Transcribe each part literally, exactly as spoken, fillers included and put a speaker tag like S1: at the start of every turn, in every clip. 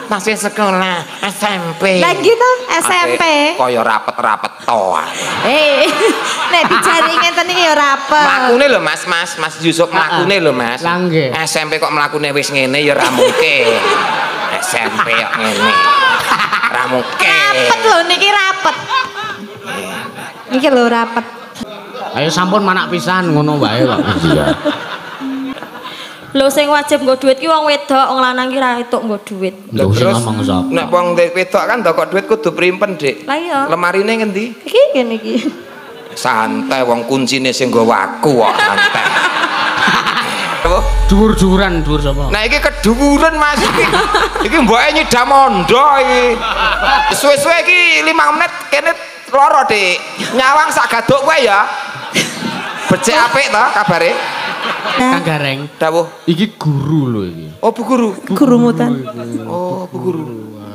S1: masih sekolah S M P.
S2: Lah gitu S M P.
S1: Kaya rapet-rapet to.
S2: Eh, nek dijari ngenten iki ya rapet.
S1: Mlakune lho Mas, Mas, Mas Yusuf mlakune lho Mas. S M P kok mlakune wis ngene ya ra mungkin. S M P kok ngene. Ra mungkin.
S2: Rapet lho niki rapet. Niki lho rapet.
S3: Ayo sampun manak pisan ngono wae kok. Iya.
S2: Lho sing wajib nggo duit ki wong wedok, wong lanang ki ra entuk nggo duit.
S3: Lho sing ngomong sapa?
S1: Nek wong wedok kan ndokok duit kudu primpen, Dik.
S2: Lah iya.
S1: Lemarine ngendi?
S2: Iki kene iki.
S1: Santai wong kuncine sing nggo waku kok santai.
S3: Dhuwur-dhuwuran dhuwur sapa?
S1: Nah iki kedhuwuran Mas iki. Iki mboke nyidam mondo iki. Suwe-suwe iki lima menit kene loro, Dik. Nyawang sak gaduk kowe ya. Becik apik to kabare?
S3: Kang Gareng.
S1: Dawuh.
S3: Iki guru lho iki.
S1: Oh, Bu Guru.
S2: Guru mutan.
S1: Oh, Bu Guru.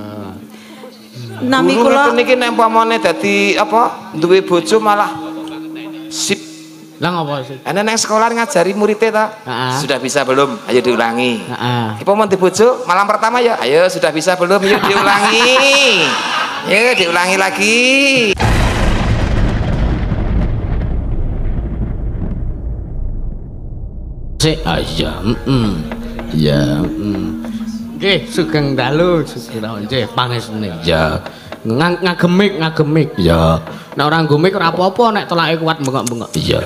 S2: Nami
S1: Guru
S2: kula
S1: niki nek umpamane dadi apa? Duwe bojo malah sip.
S3: Lah ngopo sih?
S1: Ana nang sekolah ngajari muridnya ta? Sudah bisa belum? Ayo diulangi. Heeh. Iki mau dibojo malam pertama ya. Ayo sudah bisa belum? Yuk diulangi. Yuk diulangi lagi.
S3: Sik aja. Heeh. Ya, heeh. Nggih, sugeng dalu, sugeng dalu nggih pangesne. Ya. Ngagemik, ngagemik. Ya. Nek ora nggumik ora apa-apa nek tolake kuat bengok-bengok. Iya.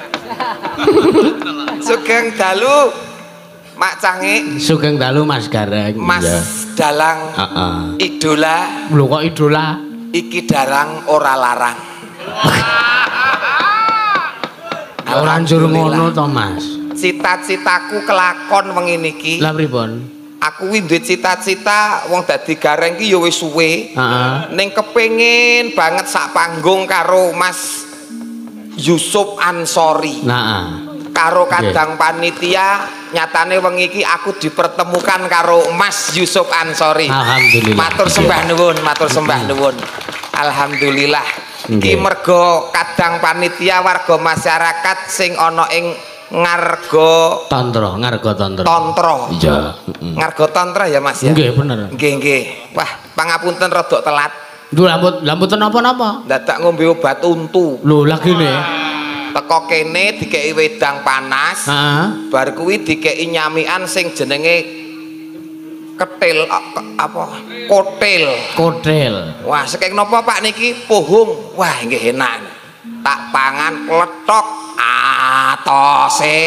S1: Sugeng dalu Mak Cange.
S3: Sugeng dalu Mas Gareng.
S1: Mas Dalang.
S3: Heeh.
S1: Idola.
S3: Lho kok idola?
S1: Iki darang ora larang.
S3: Ora njur ngono to, Mas.
S1: Cita-citaku kelakon wengi niki.
S3: Lah pripun?
S1: Aku kuwi duwe cita-cita wong dadi gareng ki ya wis suwe.
S3: Heeh.
S1: Ning kepengin banget sak panggung karo Mas Yusuf Ansori.
S3: Nah,
S1: karo kadang panitia nyatane wengi iki aku dipertemukan karo Mas Yusuf Ansori.
S3: Alhamdulillah.
S1: Matur sembah nuwun, matur sembah nuwun. Alhamdulillah. Iki mergo kadang panitia warga masyarakat sing ana ing Ngarga
S3: Tantra, Ngarga Tantra.
S1: Tantra.
S3: Iya.
S1: Ngarga Tantra ya Mas ya.
S3: Nggih bener.
S1: Nggih nggih. Wah, pangapunten rada telat.
S3: Duh lambut lambut napa-napa?
S1: Dadak ngombe obat untu.
S3: Lho lagi nih.
S1: Teko kene dikeki wedang panas.
S3: Heeh.
S1: Bar kuwi dikeki nyamikan sing jenenge ketil apa? Kotil.
S3: Kotil.
S1: Wah, saking napa Pak niki pohung. Wah, nggih enak. Tak pangan kletok atose.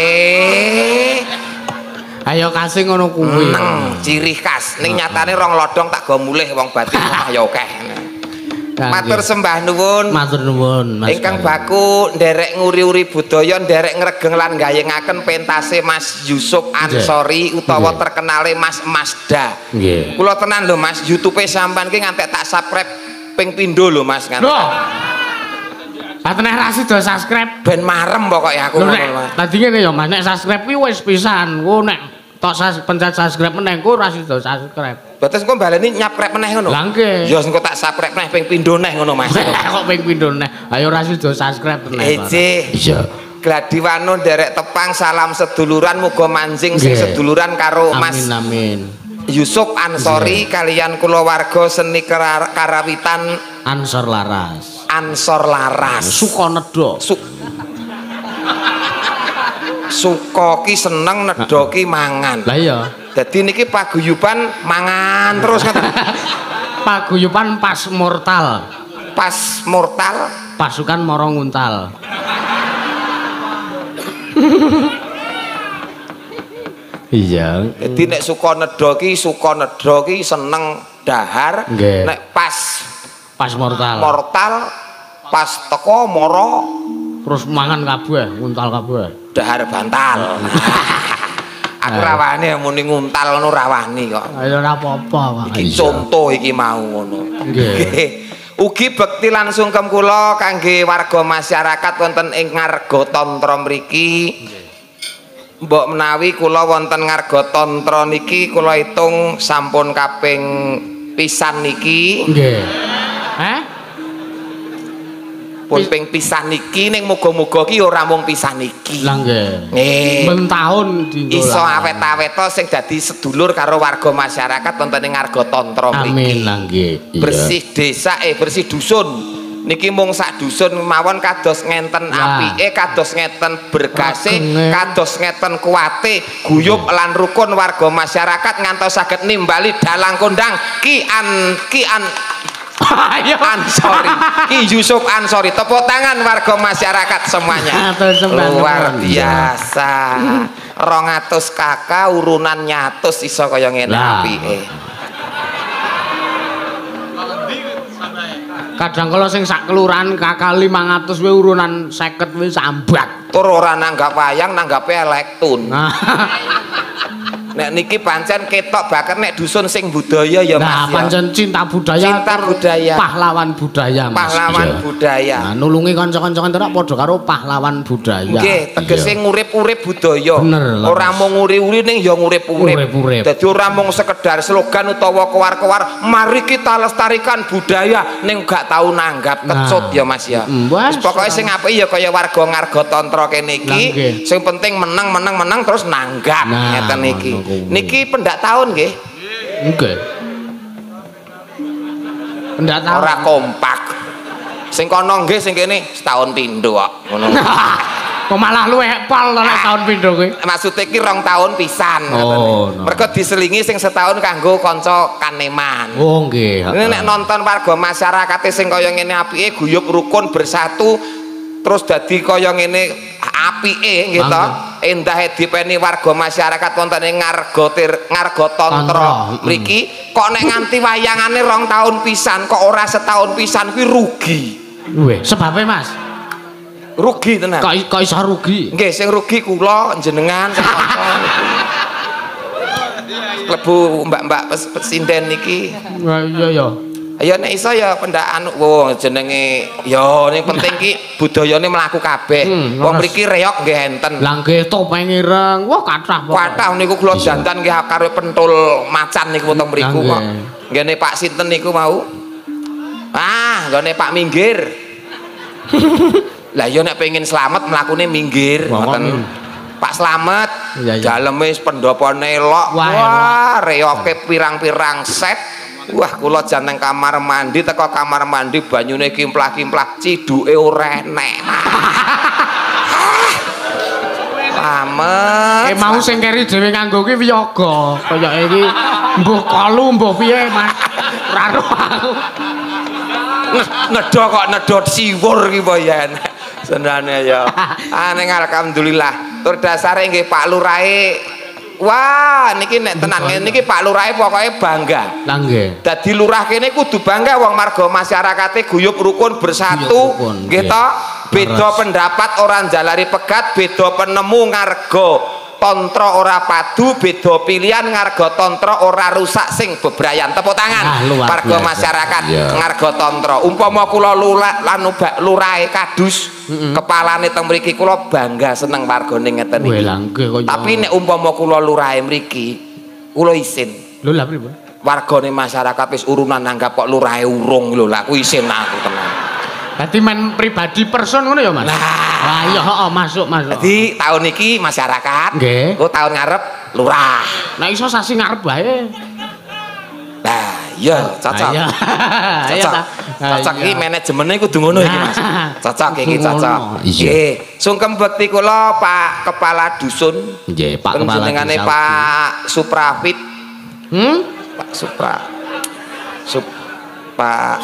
S3: Ayo kasih ngono kuwi.
S1: Neng ciri khas. Ning nyatane rong lodong tak go mulih wong batin omah ya akeh. Matur sembah nuwun.
S3: Matur nuwun, Mas.
S1: Ingkang baku nderek nguri-uri budaya, nderek ngregeng lan gayengaken pentase Mas Yusuf Ansori utawa terkenale Mas Masda.
S3: Nggih.
S1: Kula tenan lho Mas, YouTube sampean ki ngantek tak subscribe ping pindho lho Mas kan.
S3: Loh. Ateneh ra sida subscribe
S1: Ben marem pokoke aku
S3: ngono
S1: Mas.
S3: Tadi ngene ya Mas, nek subscribe kuwi wis pisan. Ku nek tok pencet subscribe meneh ku ra sida subscribe.
S1: Batas engko baleni nyapkrep meneh ngono.
S3: Lah nggih.
S1: Ya engko tak subscribe meneh ping pindho neh ngono Mas.
S3: Kok ping pindho neh. Ayo ra sida subscribe meneh.
S1: Ece.
S3: Iya.
S1: Gladiwano nderek tepang salam seduluran muga manjing sing seduluran karo Mas.
S3: Amin amin.
S1: Yusuf Ansori kalian kulawarga seni karawitan
S3: Ansor Laras.
S1: Ansor Laras.
S3: Sukonedo.
S1: Su Suko ki seneng, nedo ki mangan.
S3: Lah iya.
S1: Dadi niki paguyuban mangan terus kan.
S3: Paguyuban pas mortal.
S1: Pas mortal
S3: pasukan moro nguntal. Iya.
S1: Jadi nek Sukonedo ki Sukonedo ki seneng dahar.
S3: Nggih.
S1: Nek pas
S3: pas mortal.
S1: Mortal pas teko moro
S3: terus mangan kabeh, nguntal kabeh.
S1: Dahar bantal. Aku rawani muni nguntal ngono rawani kok.
S3: Ayo ora apa-apa, Pak.
S1: Iki contoh iki mau ngono.
S3: Nggih.
S1: Ugi bekti lan sungkem kula kangge warga masyarakat wonten ing Ngarga Tantra mriki. Mbok menawi kula wonten Ngarga Tantra niki kula hitung sampun kaping pisan niki.
S3: Nggih. Heh?
S1: pun ping pisan iki ning muga-muga ki ora mung pisan iki.
S3: Lah nggih.
S1: Nggih.
S3: Ben taun dinggo.
S1: Iso awet-aweta sing dadi sedulur karo warga masyarakat wonten ing Ngarga Tantra mriki.
S3: Amin lah nggih.
S1: Bersih desa eh bersih dusun. Niki mung sak dusun mawon kados ngenten apike, kados ngeten berkase, kados ngeten kuwate, guyub lan rukun warga masyarakat ngantos saged nimbali dalang kondang Ki An Ki An
S3: Ayo
S1: Ansori, Ki Yusuf Ansori. Tepuk tangan warga masyarakat semuanya. Luar biasa. rong atus kakak urunan nyatus iso kaya ngene apike.
S3: Kadang kalau sing sak kelurahan kakak limang atus we urunan seket we sambat.
S1: Tur ora nanggap wayang, nanggape elektun.
S3: Nah.
S1: Nek niki pancen ketok bakat nek dusun sing budaya ya
S3: Nah,
S1: Mas.
S3: pancen cinta budaya.
S1: Cinta budaya.
S3: Pahlawan budaya Mas.
S1: Pahlawan
S3: Ya.
S1: budaya.
S3: Nah, nulungi kanca-kanca ora padha karo pahlawan budaya.
S1: Nggih, tegese ngurip-urip budaya.
S3: Bener lah,
S1: Ora mung nguri-uri ning ya ngurip-urip.
S3: Urip-urip.
S1: Dadi ora mung sekedar slogan utawa kewar-kewar, mari kita lestarikan budaya ning gak tau nanggap kecut
S3: Nah.
S1: ya Mas ya.
S3: Mm,
S1: Wis pokoke sing apik ya kaya warga Ngarga Tantra kene iki,
S3: Nggih.
S1: sing penting menang-menang-menang terus nanggap
S3: Nah,
S1: ngeten iki.
S3: ngono kuwi.
S1: Niki pendak tahun nggih.
S3: Nggih. Pendak tahu.
S1: Ora kompak. Sing kono nggih sing kene setahun pindho kok ngono.
S3: Kok malah luwih pol nek tahun pindho kuwi.
S1: Maksudnya ki rong tahun pisan
S3: Oh, no.
S1: mereka diselingi sing setahun kanggo kanca kaneman.
S3: Oh nggih.
S1: Ini nek nonton warga masyarakat sing kaya ngene apike guyub rukun bersatu terus dadi kaya ngene apike nggih to. Endah dipeni warga masyarakat wonten ing Ngarga Ngarga Tantra mriki kok nek nganti wayangane rong tahun pisan kok ora setahun pisan kuwi rugi.
S3: Weh, sebabe Mas.
S1: Rugi tenan.
S3: Kok kok iso rugi?
S1: Nggih, sing rugi kula jenengan sing kanca. Klebu mbak-mbak pes pesinden niki.
S3: Wah, iya ya.
S1: Ayo nek iso ya pendak anu wong jenenge ya ning penting ki budayane mlaku kabeh.
S3: Hmm,
S1: Wong mriki reok nggih enten.
S3: Lah nggih topeng ireng. Wah, kathah pokoke.
S1: Kathah niku kula jantan nggih karo pentul macan niku wonten mriku kok. Nggene Pak sinten niku mau? Ah, nggone Pak Minggir. Lah ya nek pengen slamet mlakune minggir ngoten. Pak Slamet
S3: Iya, iya.
S1: daleme pendopone elok.
S3: Wah,
S1: Wah, reoke pirang-pirang set. Wah, kula janteng kamar mandi teko kamar mandi banyune kimplah-kimplah ciduke ora enek. Pamet.
S3: Eh mau sing keri dhewe nganggo ki wiyaga. Kaya iki mbuh kolu mbuh piye Mas. Ora ro aku.
S1: Nedo kok nedo siwur ki boyan. Senane ya. Ah ning alhamdulillah. Tur dasare nggih Pak Lurahe. Wah, niki nek tenan niki Pak Lurahe pokoke bangga.
S3: Lah nggih.
S1: Dadi lurah kene kudu bangga wong marga masyarakate guyub rukun bersatu nggih to. Beda pendapat orang jalari pegat, beda penemu Ngarga Tantra ora padu, beda pilihan Ngarga Tantra ora rusak sing bebrayan. Tepuk tangan warga masyarakat Ngarga Tantra. Umpama kula lurah lan lurahe kadus kepalane teng mriki kula bangga seneng wargane ngeten iki. Tapi nek umpama kula lurahe mriki kula isin.
S3: Lho lha pripun?
S1: Wargane masyarakat wis urunan nanggap kok lurahe urung lho lah ku isin aku tenan.
S3: Dadi men pribadi person ngono ya Mas.
S1: Nah,
S3: lah iya heeh masuk masuk.
S1: Dadi tahun iki masyarakat.
S3: Nggih.
S1: Ku tahun ngarep lurah.
S3: Nek iso sasi ngarep wae.
S1: Nah, iya cocok.
S3: Iya.
S1: Cocok. Cocok iki manajemennya kudu ngono iki Mas. Cocok iki cocok. Nggih. Sungkem bekti kula Pak Kepala Dusun.
S3: Nggih, Pak Kepala Dusun.
S1: Panjenengane Pak Suprafit.
S3: Hmm?
S1: Pak Supra. Sup Pak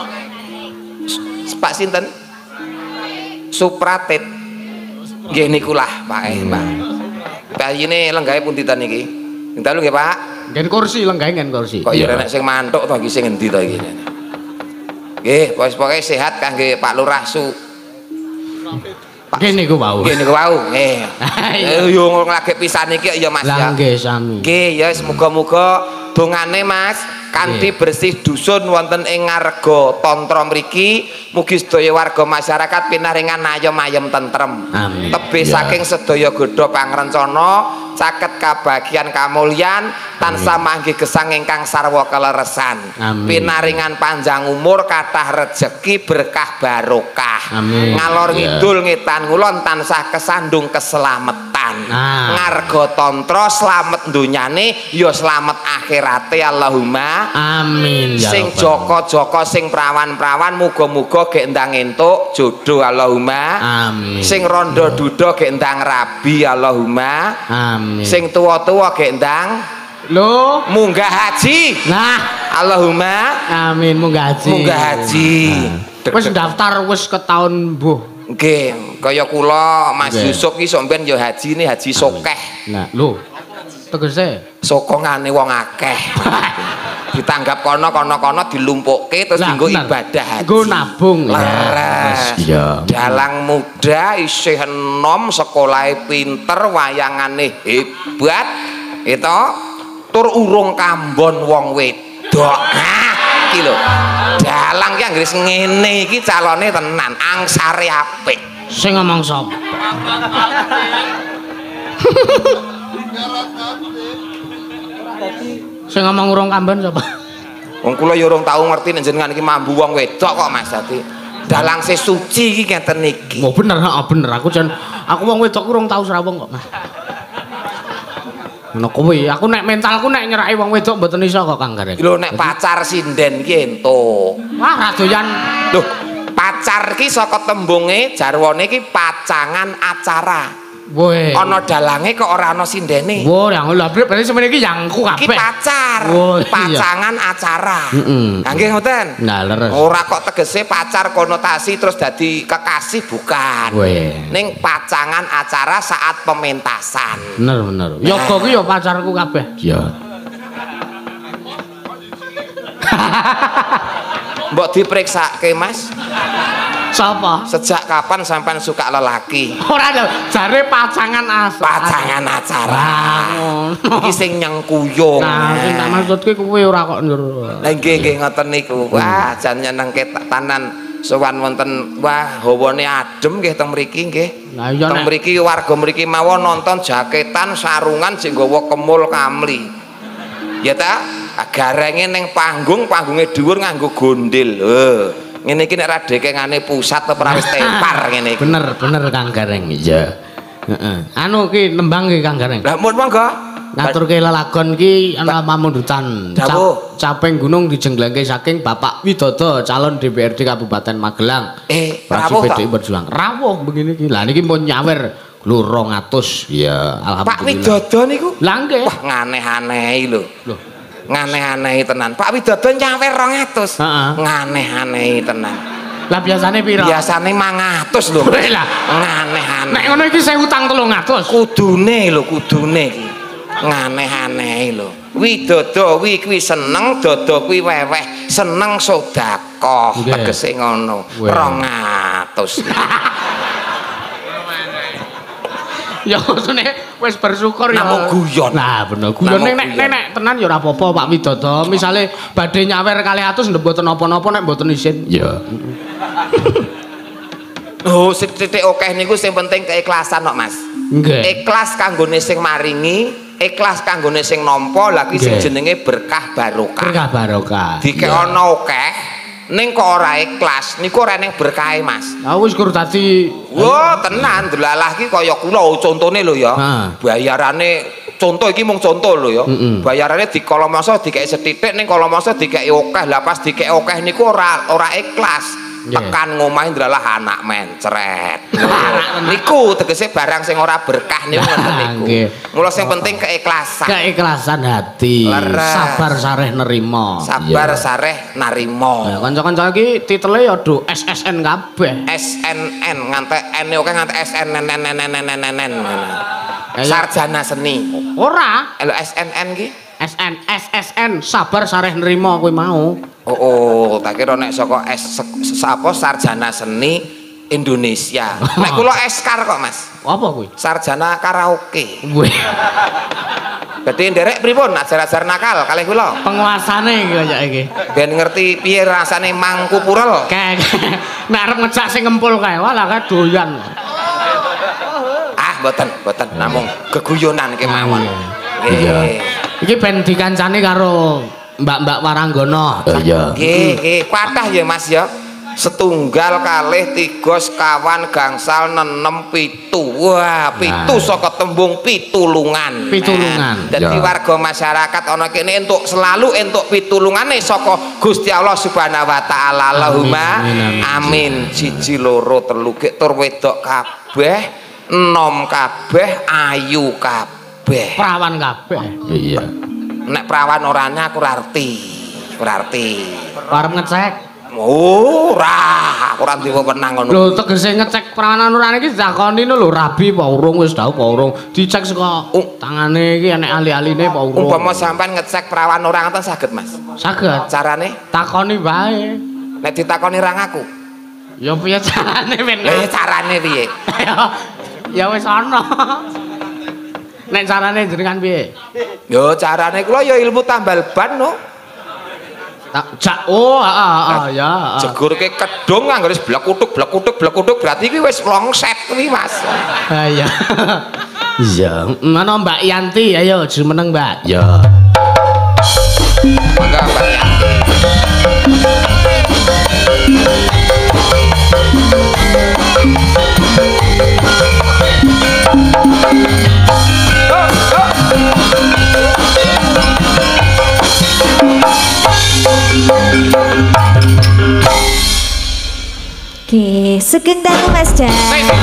S1: Pak sinten? Supratit. Nggih niku lah Pak eh, Pak. Bayine lenggahe punditan iki. Dalu nggih Pak.
S3: Ngen kursi lenggahe ngen kursi.
S1: Kok ya nek sing mantuk to iki sing endi to iki. Nggih, pokoke sehat kangge Pak Lurah Su.
S3: Nggih niku wau.
S1: Nggih niku wau. Nggih. Yo nglagek pisan iki ya Mas ya.
S3: Lah nggih sami.
S1: Nggih ya muga-muga dongane Mas kanthi bersih dusun wonten ing Ngarga Tantra mriki mugi sedaya warga masyarakat pinaringan ayem-ayem tentrem.
S3: Amin.
S1: Tebih saking sedaya godha pangrencana caket kabagian kamulyan tansah manggih gesang ingkang sarwa kaleresan. Pinaringan panjang umur, kathah rejeki, berkah barokah.
S3: Amin.
S1: Ngalor ngidul ngetan ngulon tansah kesandung keselamatan.
S3: Nah.
S1: Ngarga tantra slamet dunyane ya slamet akhirate Allahumma
S3: amin ya
S1: sing joko-joko sing prawan-prawan muga-muga gek ndang entuk jodoh Allahumma
S3: amin
S1: sing rondo duda gek ndang rabi Allahumma
S3: amin
S1: sing tuwa-tuwa gek ndang
S3: lho
S1: munggah haji
S3: nah
S1: Allahumma
S3: amin munggah haji
S1: munggah haji
S3: nah. Wis daftar wis ketaun mbuh
S1: nggih kaya kula Mas okay. Yusuf ki sampeyan ya haji ne haji sokeh
S3: nah lho tegese
S1: sokongane wong akeh ditanggap kono kono kono dilumpukke terus dienggo ibadah haji
S3: nggo nabung
S1: leres ya dalang muda isih enom sekolahe pinter wayangane hebat itu tur urung kambon wong wedok nah iki lho dalang ki anggere ngene iki calone tenan angsare apik
S3: sing ngomong sapa sing ngomong urung kambon sapa
S1: wong kula ya urung tau ngerti nek jenengan iki mambu wong wedok kok Mas dadi dalang sesuci iki ngeten iki
S3: oh bener heeh bener aku jan aku wong wedok urung tau srawung kok Mas ngono kuwi aku nek mentalku nek nyeraki wong wedok mboten iso kok Kang Gareng
S1: lho nek pacar sinden ki entuk
S3: wah ra doyan
S1: lho pacar ki saka tembunge jarwane ki pacangan acara
S3: Woe.
S1: Ana dalange kok ora ana sindene.
S3: Wo, yang lha berarti semene iki yangku kabeh.
S1: Iki pacar.
S3: Wo,
S1: pacangan iya. Acara.
S3: Heeh.
S1: Nggih ngoten.
S3: Nah, leres.
S1: Ora kok tegese pacar konotasi terus dadi kekasih bukan.
S3: Woe.
S1: Ning pacangan acara saat pementasan.
S3: Bener bener. Yoga ku ya pacarku kabeh. Iya.
S1: Mbok dipriksake, Mas.
S3: Sapa?
S1: Sejak kapan sampean suka lelaki?
S3: Ora lho, jare pacangan acara.
S1: Pacangan acara. Iki sing nyengkuyung.
S3: Nah, sing tak maksudke kuwi ora kok njur.
S1: Lah nggih nggih ngoten niku. Wah, jan nyenengke tanan sowan wonten wah hawane adem nggih teng mriki nggih.
S3: Lah iya
S1: teng mriki warga mriki mawon nonton jaketan sarungan sing nggawa kemul kamli. Ya ta? Garenge ning panggung, panggunge dhuwur nganggo gondel. Heh. Ngene iki nek ra dekengane pusat apa ora wis tepar ngene iki.
S3: Bener, bener Kang Gareng. Iya. Heeh. Anu ki nembang ki Kang Gareng.
S1: Lah mun monggo.
S3: Ngaturke lelagon ki ana pamundutan. Caping gunung dijenglengke saking Bapak Widodo calon D P R D Kabupaten Magelang.
S1: Eh,
S3: rawuh P D I Perjuangan. Rawuh begini ki. Lah niki pun nyawer lho rong atus. Ya alhamdulillah. Pak
S1: Widodo niku.
S3: Lah nggih.
S1: Wah nganeh-aneh lho.
S3: Lho.
S1: Nganeh-aneh tenan. Pak Widodo nyawer rong atus.
S3: Heeh.
S1: Nganeh-aneh tenan.
S3: Lah biasane pira?
S1: Biasane mang atus lho.
S3: Lah
S1: nganeh-aneh.
S3: Nek ngono iki saya utang telung atus.
S1: Kudune lho, kudune iki. Nganeh-aneh lho. Widodo wi kuwi seneng, dodo kuwi weweh, seneng sedekah. Tegese ngono. rong atus.
S3: Ya maksudnya wis bersyukur ya.
S1: Namung guyon.
S3: Nah, bener. Guyon nek nek tenan ya ora apa-apa Pak Widodo. Misale badhe nyawer kalih atus mboten napa-napa nek mboten isin. Ya.
S1: Oh, sithik akeh niku sing penting keikhlasan kok, Mas.
S3: Nggih.
S1: Ikhlas kanggone sing maringi, ikhlas kanggone sing nampa, lha ki sing jenenge berkah barokah.
S3: Berkah barokah.
S1: Dikekno akeh ning kok ora ikhlas niku ora ning berkahe Mas.
S3: Ah wis kur dadi
S1: wah tenan delalah ki kaya kula contone lho ya. Bayarane contoh iki mung contoh lho ya. Bayarane di kolomasa dikeki sethithik ning kolomasa dikeki akeh. Lah pas dikeki akeh niku ora ora ikhlas. Tekan ngomahe delalah anak mencret. Niku tegese barang sing ora berkah niku ngoten niku. Mula sing penting keikhlasan.
S3: Keikhlasan hati. Sabar sareh nerima.
S1: Sabar sareh narima.
S3: Kanca-kanca iki titele ya do S S N kabeh.
S1: S N N ngantek N oke ngantek S N N N N N N N. Sarjana seni. Ora. Lho S N N ki?
S3: S N S S N sabar sareh nerima kuwi mau.
S1: Oh, oh, tak kira nek saka S apa sarjana seni Indonesia. Nek kula eskar kok, Mas.
S3: Apa kuwi?
S1: Sarjana karaoke.
S3: Wih.
S1: Berarti nderek pripun ajar-ajar nakal kalih kula?
S3: Penguasane iki kaya iki.
S1: Ben ngerti piye rasane mangku purel.
S3: Kayak nek arep ngecak sing ngempul kae, walah kae doyan.
S1: Ah, mboten, mboten namung geguyonan kemawon.
S3: Iya. Iki ben dikancani karo Mbak-mbak Waranggana.
S1: Iya. Nggih, nggih, kathah ya Mas ya. Setunggal kalih tiga sekawan gangsal nenem pitu. Wah, pitu nah. Saka tembung pitulungan.
S3: Pitulungan.
S1: Dadi nah. Warga masyarakat ana kene entuk selalu entuk pitulungane saka Gusti Allah Subhanahu wa taala. Allahumma amin. amin. Siji loro telu gek tur wedok kabeh, enom kabeh, ayu kabeh.
S3: Perawan kabeh. Iya.
S1: Nek perawan orane aku ora arti. Ora arti.
S3: Arep ngecek.
S1: Ora, ora ndek wewenang ngono.
S3: Lho tegese ngecek perawanan urane iki dakoni lho rabi apa urung wis tau apa urung. Dicek saka uh, tangane iki enek ali-aline apa urung.
S1: Umpama sampean ngecek perawan orang ngoten saged, Mas?
S3: Saged.
S1: Carane?
S3: Takoni wae.
S1: Nek ditakoni ra ngaku.
S3: Ya piye carane men?
S1: Eh carane piye?
S3: Ya wis ana. Nek carane jenengan piye?
S1: Yo carane kula ya ilmu tambal ban no.
S3: Jak oh heeh ya.
S1: Jegurke kedung anggere blekutuk blekutuk blekutuk berarti iki wis longset kuwi Mas.
S3: Ha iya. Iya, mana Mbak Yanti ayo jumeneng Mbak. Ya.
S1: Mangga Mbak Yanti.
S2: Oke, sugeng dalu Mas Dak.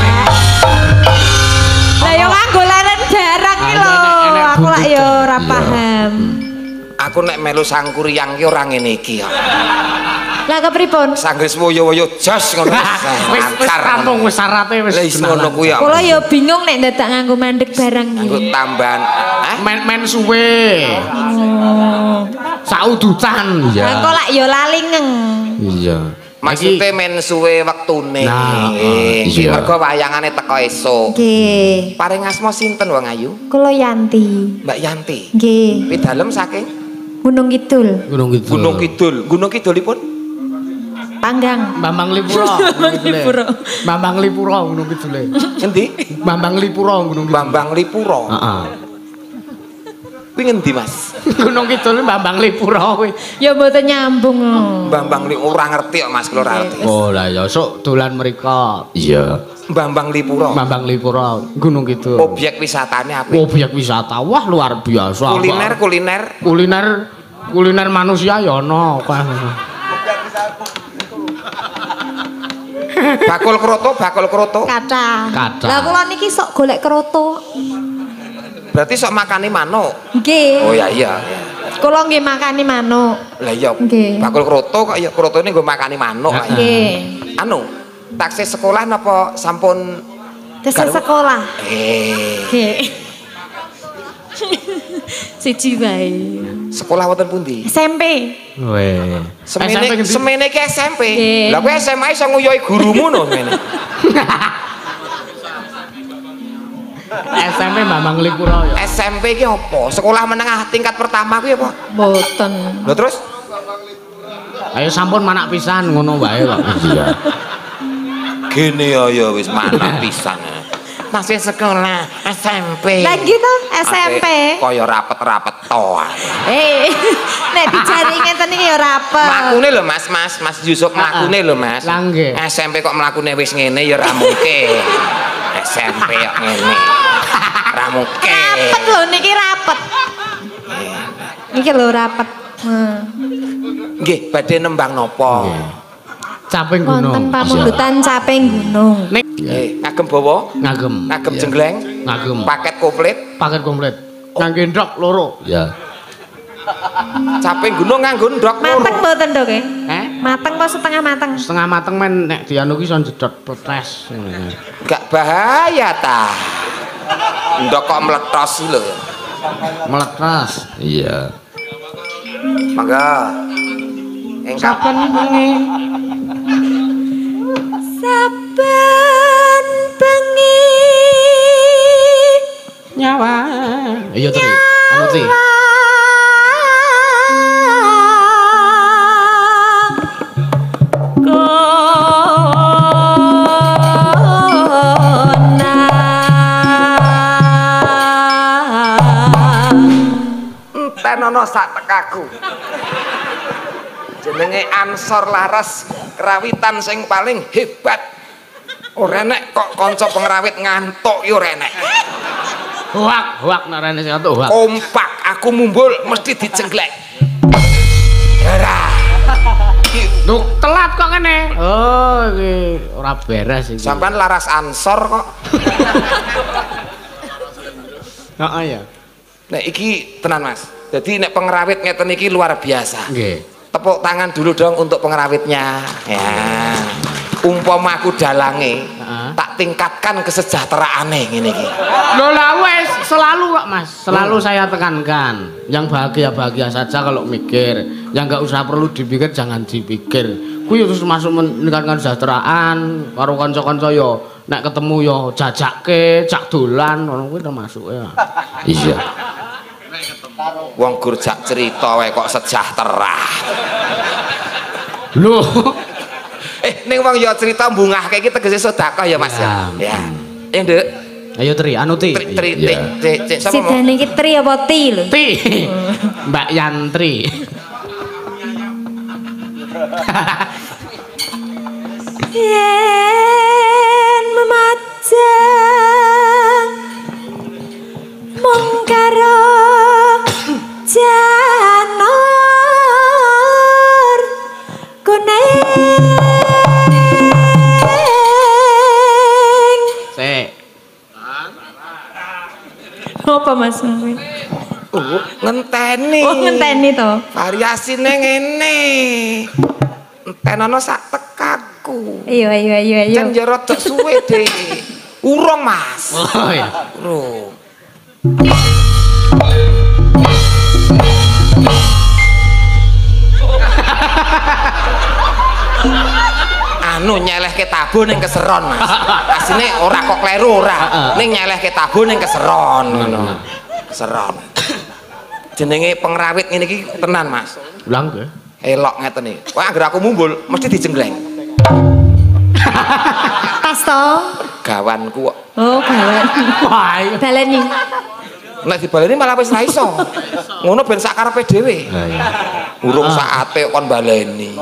S2: Lah yo nganggo leren barang iki lho. Aku lak yo ora paham.
S1: Aku nek melu sangkuriang ki ora ngene iki ya.
S2: Lah kepripun?
S1: Sanggris woyo-woyo jos ngono.
S3: Wis wis rampung wis syaraté wis.
S1: Lah iso ngono kuwi ya.
S2: Kula yo bingung nek dadak nganggo mandek barang iki.
S1: Nganggo tambahan.
S3: Men-men suwe.
S2: Oh.
S3: Saudutan ya.
S2: Lah kok lak yo lali ngeng.
S3: Iya.
S1: Maksudnya men suwe wektune.
S3: Nah,
S1: iya. Mergo wayangane teko esuk.
S2: Nggih.
S1: Paring asma sinten Wong Ayu?
S2: Kula Yanti.
S1: Mbak Yanti.
S2: Nggih.
S1: Pidalem saking
S2: Gunung Kidul.
S3: Gunung Kidul.
S1: Gunung Kidul. Gunung Kidulipun?
S2: Panggang.
S3: Bambang Lipuro.
S2: Lipuro.
S3: Bambang Lipuro Gunung Kidule.
S1: Endi?
S3: Bambang Lipuro Gunung Kidul.
S1: Bambang Lipuro.
S3: Heeh.
S1: Kuwi ngendi Mas?
S3: Gunung Kidul Bambang Lipuro kuwi.
S2: Ya mboten nyambung.
S1: Bambang Lipuro ora ngerti kok Mas, kula ora ngerti.
S3: Oh lah ya sok dolan mriko. Iya.
S1: Bambang Lipuro.
S3: Bambang Lipuro Gunung Kidul.
S1: Objek wisatane apa?
S3: Objek wisata. Wah luar biasa.
S1: Kuliner, kuliner.
S3: Kuliner kuliner manusia ya ono.
S1: Bakul kroto, bakul kroto.
S2: Kathah.
S3: Kathah.
S2: Lah kula niki sok golek kroto.
S1: Berarti sok makani manuk.
S2: Nggih.
S1: Oh ya iya.
S2: Kula nggih makani manuk.
S1: Lah iya.
S2: Nggih.
S1: Bakul kroto kok ya krotone nggo makani manuk.
S2: Nggih.
S1: Anu, taksih sekolah napa sampun
S2: Tes sekolah.
S1: Eh.
S2: Nggih. Siji wae.
S1: Sekolah wonten pundi?
S2: S M P.
S3: Weh.
S1: Semene semene ki S M P.
S2: Nggih.
S1: Lah kowe S M A iso nguyoi gurumu no semene.
S3: S M P Bambang Lipuro ya.
S1: S M P ki apa? Sekolah menengah tingkat pertama kuwi apa?
S2: Mboten.
S1: Lho terus?
S3: Ayo sampun manak pisan ngono wae kok. Iya.
S1: Gene ya ya wis manak pisan. Masih sekolah S M P.
S2: Lah gitu S M P.
S1: Kaya rapet-rapet to.
S2: Eh, nek dijari ngeten iki ya rapet.
S1: Mlakune lho Mas, Mas, Mas Yusuf mlakune lho Mas.
S3: Lah nggih.
S1: S M P kok mlakune wis ngene ya ora mungkin. S M P kok ngene. Ora mungkin.
S2: Rapet lho niki rapet. Niki lho rapet.
S1: Nggih, badhe nembang napa?
S3: Caping gunung.
S2: Wonten pamundutan caping gunung.
S3: Nek
S1: Nggih, ngagem bawa,
S3: ngagem.
S1: ngagem jengleng,
S3: Ngagem.
S1: paket komplit,
S3: Paket komplit. Ngangge ndok loro. Ya.
S1: caping gunung nganggo ndok
S2: Mateng
S1: loro.
S2: mboten Dok eh?
S3: Eh?
S2: Mateng apa setengah mateng?
S3: Setengah mateng men nek dianu ki iso jedot petes.
S1: Gak bahaya ta. Ndok kok meletos lho.
S3: Meletas. Iya.
S1: Mangga. Engkap
S3: Saben bengi
S2: Saben bengi
S3: nyawa. Iya Tri. Anu Tri.
S1: ana sak tekaku. Jenenge Ansor Laras kerawitan sing paling hebat. Ora enek kok kanca pengrawit ngantuk ya ora enek.
S3: Hoak, hoak nek rene sing ngantuk hoak.
S1: Kompak aku mumbul mesti dijengglek. Ora.
S3: Duh, telat kok kene. Oh, iki ora beres iki.
S1: Sampean Laras Ansor kok.
S3: Heeh ya.
S1: Nek iki tenan Mas. Jadi nek pengrawit ngeten iki luar biasa.
S3: Nggih.
S1: Tepuk tangan dulu dong untuk pengrawitnya. Ya. Umpama aku dalange,
S3: Heeh.
S1: tak tingkatkan kesejahteraane ngene iki.
S3: Lho lah wes selalu kok Mas, selalu hmm. saya tekankan. Yang bahagia-bahagia saja kalau mikir, yang enggak usah perlu dipikir jangan dipikir. Kuwi terus masuk meningkatkan kesejahteraan, karo kanca-kanca yo nek ketemu yo jajake, cak dolan ngono kuwi termasuk ya.
S1: Iya. Wong gur jak cerita wae kok sejahtera.
S3: Loh.
S1: Eh ning wong ya cerita mbungahke iki tegese sedekah ya Mas ya. Ya. Ya Nduk.
S3: Ayo Tri, anu Tri.
S1: Tri tri tri tri sapa mau?
S2: Sidane iki Tri apa Ti lho?
S3: Ti. Mbak Yantri.
S2: Yen memajang mung karo janur kuning.
S3: Sik.
S2: Apa Mas?
S1: Oh, ngenteni.
S2: Oh, ngenteni to.
S1: Variasine ngene. Entenono sak tekaku.
S2: Iya iya iya iya.
S1: Jan jero tek suwe deh. Urung Mas.
S3: Oh ya.
S1: Urung. Anu nyelehke tabuh ning keseron Mas. Asine ora kok kleru ora. Ning nyelehke tabuh ning keseron ngono. Keseron. Jenenge pengrawit ngene iki tenan Mas.
S3: Ulang ke?
S1: Elok ngeten iki. Wah anggere aku mumbul mesti dijenggleng.
S2: Tas to.
S1: Gawanku kok.
S2: Oh, gawan.
S3: Wah, iya.
S2: Baleni.
S1: Nek dibaleni malah wis ra iso. Ngono ben sak karepe dhewe.
S3: Ha iya.
S1: Urung saate kon baleni.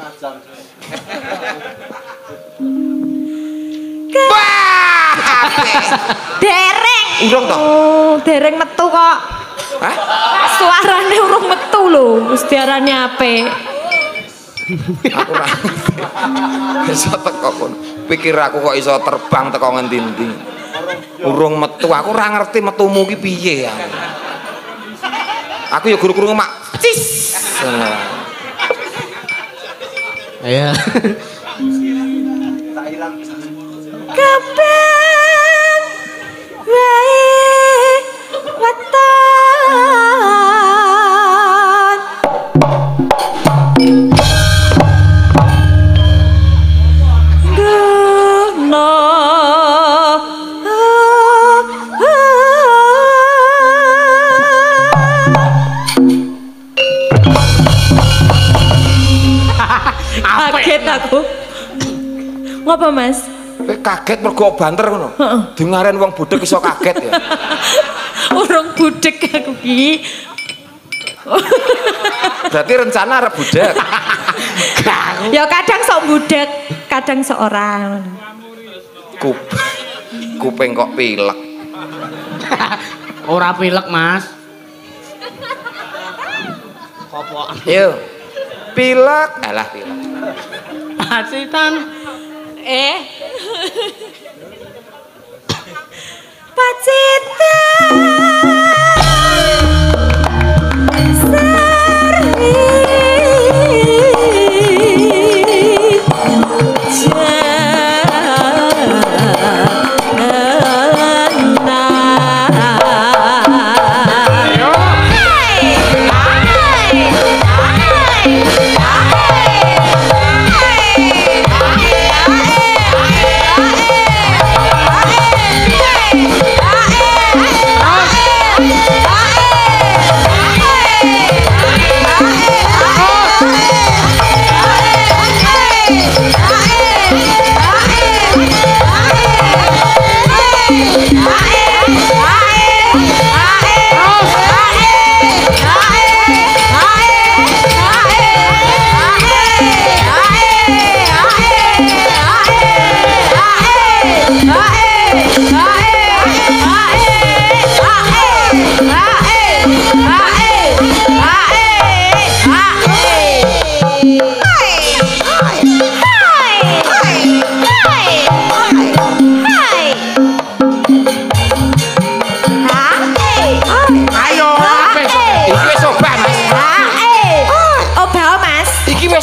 S1: Wah!
S2: Dereng.
S1: Urung to?
S2: Oh, dereng metu kok.
S1: Hah?
S2: Suarane urung metu lho, wis diarani apik.
S1: Aku ora iso teko kono. Pikir aku kok iso terbang teko ngendi-endi. Urung metu, aku ora ngerti metumu ki piye ya. Aku ya guru-guru mak. Cis.
S3: Iya.
S2: Kapan wae weton Guna kaget aku. Ngapa Mas?
S1: Kowe kaget mergo banter ngono. Heeh. Dengaren wong budhek iso kaget ya.
S2: Urung budhek aku ki.
S1: Berarti rencana arep budhek.
S2: Ya kadang sok budhek, kadang sok ora.
S1: Kup. Kuping kok pilek.
S3: Ora pilek, Mas. Kopok.
S1: Yo. Pilek, alah pilek.
S3: Asitan.
S2: Eh. Pacitan.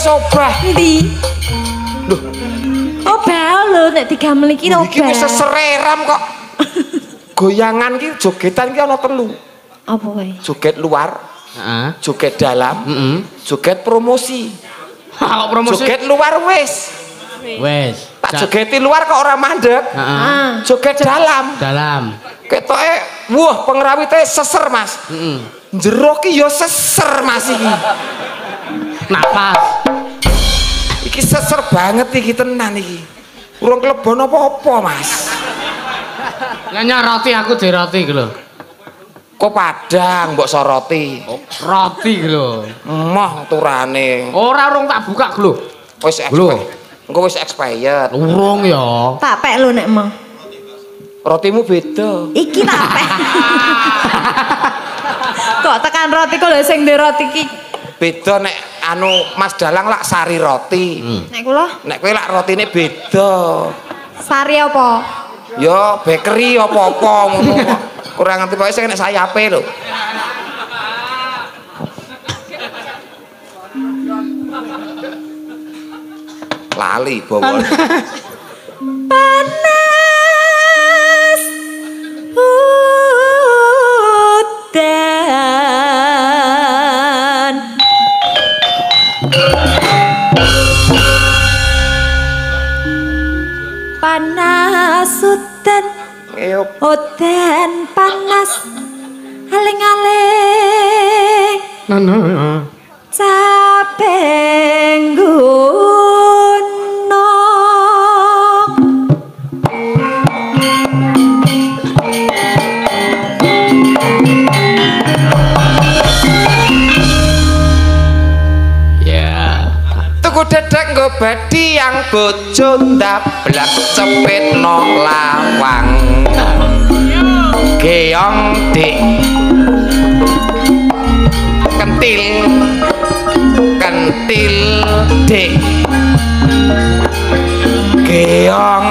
S1: wis obah.
S2: Ndi?
S1: Lho,
S2: Obah lho nek digamel iki obah.
S1: iki wis sesereram kok. Goyangan ki jogetan ki ana telu.
S2: Apa wae?
S1: Joget luar,
S3: Heeh.
S1: joget dalam,
S3: Heeh.
S1: joget promosi.
S3: Kok promosi?
S1: Joget luar wis.
S3: Wes.
S1: Tak jogeti luar kok ora mandek.
S3: Heeh.
S2: Ah.
S1: Joget dalam.
S3: Dalam.
S1: Ketoke wah pengrawite seser Mas.
S3: Heeh.
S1: Jero ki ya seser Mas iki.
S3: Napas.
S1: Iki seser banget iki tenan iki. Urung klebon apa-apa Mas.
S3: Lah roti aku di roti iki lho.
S1: Kok padang mbok soroti.
S3: Roti iki lho.
S1: Emoh turane.
S3: Ora urung tak buka lho.
S1: Wis expired. Engko wis expired.
S3: Urung ya.
S2: Tak pek lho nek mau.
S1: Rotimu beda.
S2: Iki tak pek. Kok tekan roti kok lho sing di roti iki.
S1: Beda nek anu Mas Dalang lak sari roti.
S3: Hmm.
S2: Nek kula
S1: Nek kowe lak rotine beda.
S2: sari apa?
S1: Ya bakery apa-apa ngono kok. Kurang ngerti pokoke sing nek sayape lho. Lali bawone.
S2: Panas udan panas udan
S1: Eyup.
S2: udan panas aling-aling
S3: Nana.
S2: capek gunung
S3: Ya.
S1: Tuku dedek nggo badi yang bojo ndablak cepet no lawang. Geong dik kentil kentil dik geong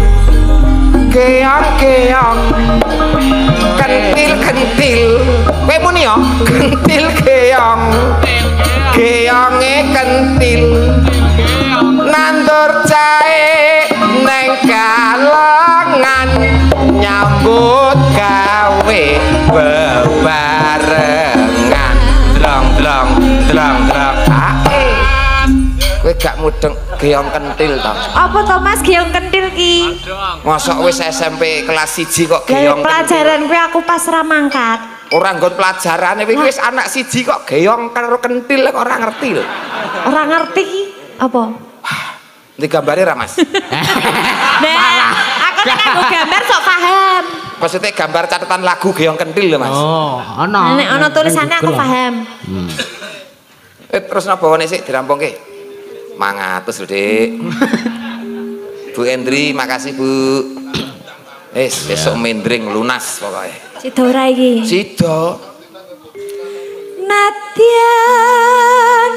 S1: geong geong kentil kentil kowe muni yo kentil geong geonge kentil nandur cae neng kalongan nyambut gawe bebarengan drong drong drong drong ae kowe gak mudeng geong kentil to
S2: apa to Mas geong kentil ki
S1: mosok wis S M P kelas siji kok
S2: Lah
S1: geong
S2: pelajaran kuwi aku pas ra mangkat
S1: ora nggon pelajarane iki wis anak siji kok geong karo kentil kok ora ngerti lho
S2: ora ngerti ki apa
S1: Nanti gambare ra Mas
S2: nah aku nek nggo gambar sok paham
S1: maksudnya gambar catatan lagu geong kentil lho Mas
S3: Oh, ana.
S2: nek ana tulisannya aku paham
S3: Hmm.
S1: eh terus napa bawane sik dirampungke mangatus lho Dik Bu Endri makasih Bu wis besok mendring lunas pokoknya
S2: sida ora iki
S1: sida
S2: Nadyan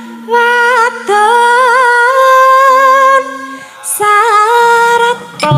S2: wadon sarata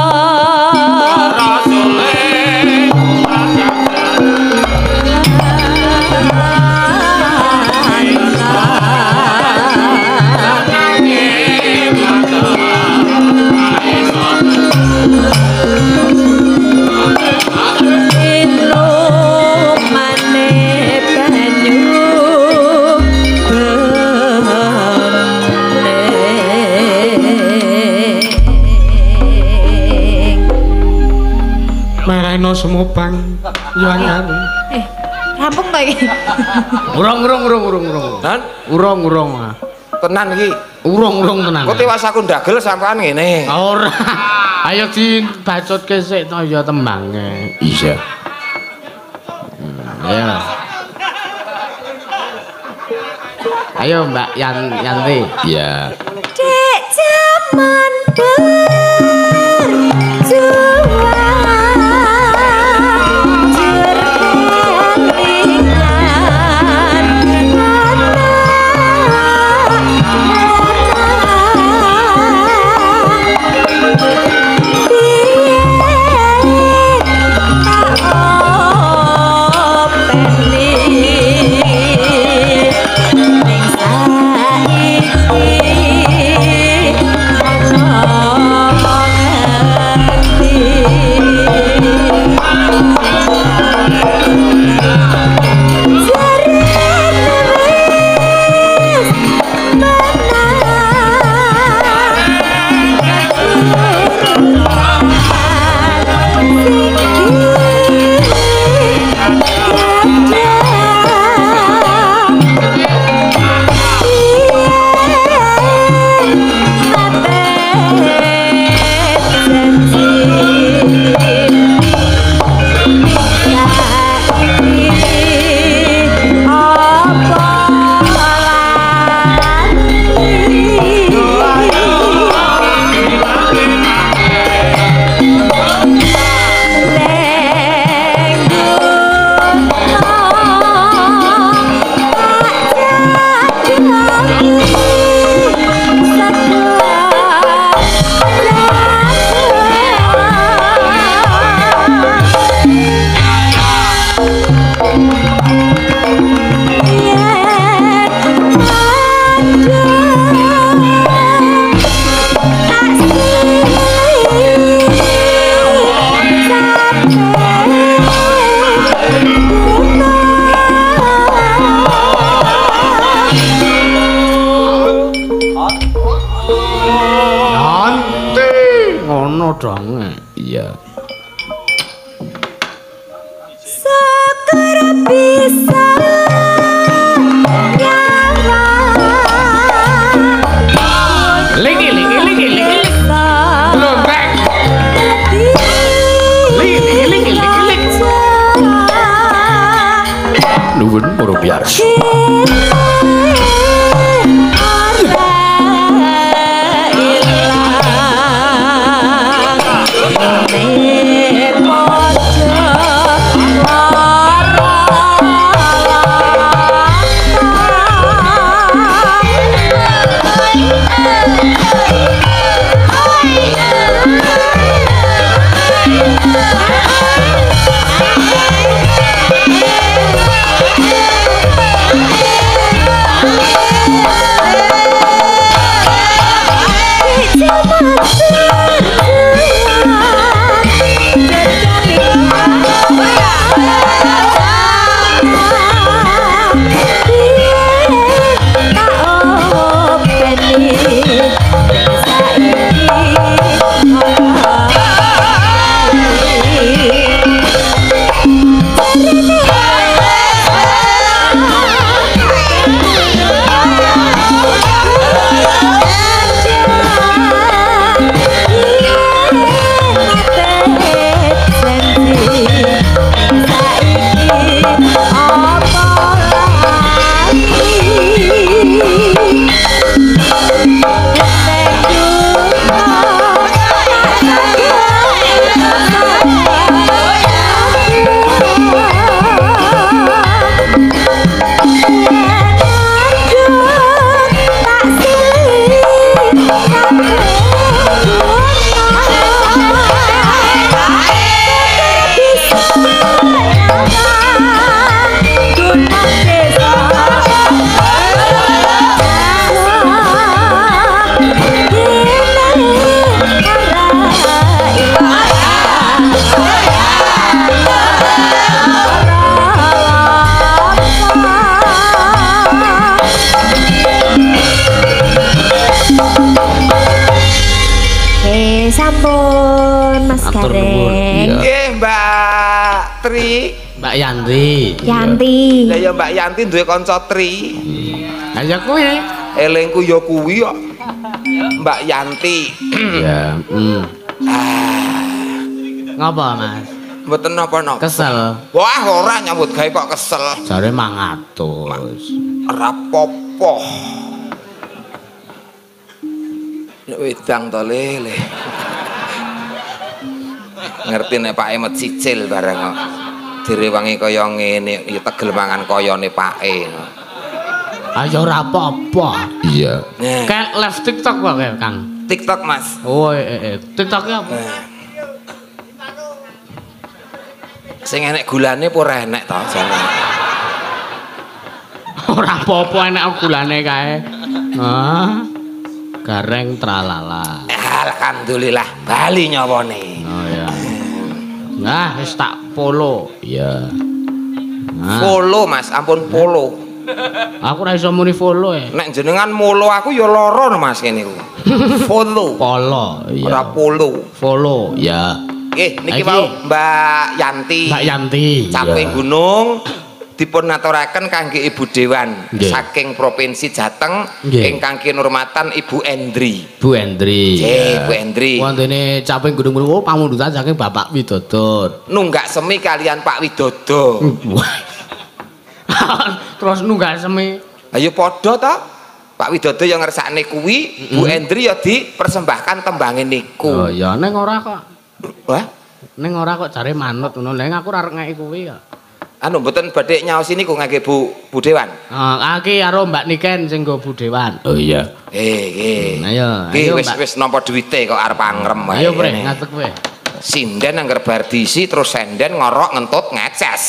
S3: Marano semupang yangan.
S2: eh rampung to iki
S3: Urung urung urung urung urung.
S1: Nan
S3: Urung urung.
S1: tenan iki
S3: Urung urung tenan.
S1: kok tewas aku ndagel sampean ngene
S3: Ora. Ayo dibacotke sik to ya tembange. Iya. Hmm, ayo. Ayo Mbak Yan Yanti. Iya.
S2: dek jaman berjuang jerkelingan anak-anak
S3: Yanti ngono dong. Iya.
S2: Syukur bisa nyawa.
S3: Lagi lagi lagi lagi. Belum back. Lagi lagi lagi lagi. Nuwun para biasa.
S2: Sampun Mas Gareng.
S1: Nggih Mbak Tri.
S3: Mbak Yanti.
S2: Yanti.
S1: Lah ya Mbak Yanti duwe kanca Tri.
S3: Lah ya kowe.
S1: Elingku ya kuwi kok. Mbak Yanti.
S3: Ya, hmm. Ngapa, Mas?
S1: Mboten napa-napa.
S3: Kesel.
S1: Wah, ora nyambut gawe kok kesel.
S3: Jare mangatus.
S1: Ora apa-apa. Nek wedang to lele. Ngerti nek Pak Emet cicil bareng kok. Direwangi kaya ngene, ya tegel mangan kayane Pake.
S3: Ayo ora apa-apa. Iya.
S1: Nah.
S3: Kayak live TikTok kok kayak Kang.
S1: TikTok Mas.
S3: Oh, eh, eh. TikToknya apa?
S1: Nah. Sing enek gulane apa ora enek to jane.
S3: Ora apa-apa enek gulane kae. Hah? Gareng tralala.
S1: Alhamdulillah bali nyawane.
S3: Oh ya. Nah, wis tak polo. Iya. Nah.
S1: Follow Mas, ampun follow.
S3: Aku ora iso muni follow ya.
S1: Nek jenengan molo aku ya lara Mas kene ku. Follow.
S3: Polo, iya.
S1: Ora polo.
S3: Follow, ya.
S1: Nggih, niki
S3: Iki.
S1: mau Mbak Yanti.
S3: Mbak Yanti.
S1: Caping
S3: iya.
S1: Gunung dipun aturaken kangge Ibu Dewan
S3: Nggih.
S1: saking Provinsi Jateng
S3: Nggih.
S1: ingkang kinurmatan Ibu Endri.
S3: Bu Endri.
S1: Nggih, Bu Endri.
S3: Wontene caping gunung gunung oh, pamundutan saking Bapak Widodo.
S1: Nunggak semi kalian Pak Widodo.
S3: Terus nunggak semi.
S1: Ayo padha ta? Pak Widodo yang ngersakne kuwi, mm-hmm. Bu Endri ya dipersembahkan tembange niku.
S3: Oh ya ning ora kok.
S1: Wah,
S3: Ning ora kok jare manut ngono. Lah aku ora arep ngeki kuwi kok.
S1: anu mboten badhe nyaosi niku ngangge Bu Bu Dewan.
S3: Ah, iki karo Mbak Niken sing go Bu Dewan. Oh iya.
S1: Eh, nggih.
S3: Ayo,
S1: Nggih
S3: ayo,
S1: wis
S3: Mbak.
S1: wis nampa duwite kok arep angrem wae.
S3: Ayo Bre,
S1: kene.
S3: ngadeg kowe.
S1: Sinden angger bar diisi terus senden ngorok ngentut ngeces.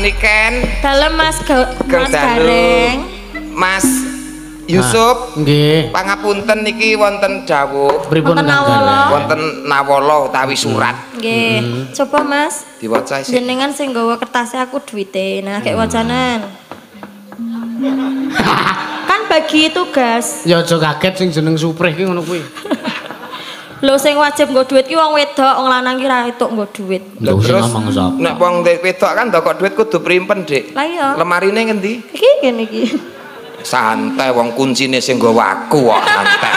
S1: niken.
S2: Dalem Mas Ga Mas
S1: Dalu.
S2: Gareng.
S1: Mas Yusuf.
S3: Nggih.
S1: Pangapunten niki wonten dawuh.
S3: Pripun
S2: Wonten
S3: Kang
S2: nawala.
S3: Gareng?
S1: Wonten nawala utawi surat.
S2: Nggih. Coba Mas.
S1: Diwaca sik.
S2: Jenengan sing nggawa kertasnya aku duwite. Nah, kayak wacanan. Kan bagi tugas.
S3: Ya aja kaget sing jeneng Suprih ki ngono kuwi.
S2: Lho sing wajib nggo duit ki wong wedok, wong lanang ki ra etuk nggo duit.
S3: Lho sing ngomong sapa?
S1: Nek wong wedok kan ndokok duit kudu primpen, Dik.
S2: Lah iya.
S1: Lemarine ngendi?
S2: Iki kene iki.
S1: Santai wong kuncine sing nggawa aku kok santai.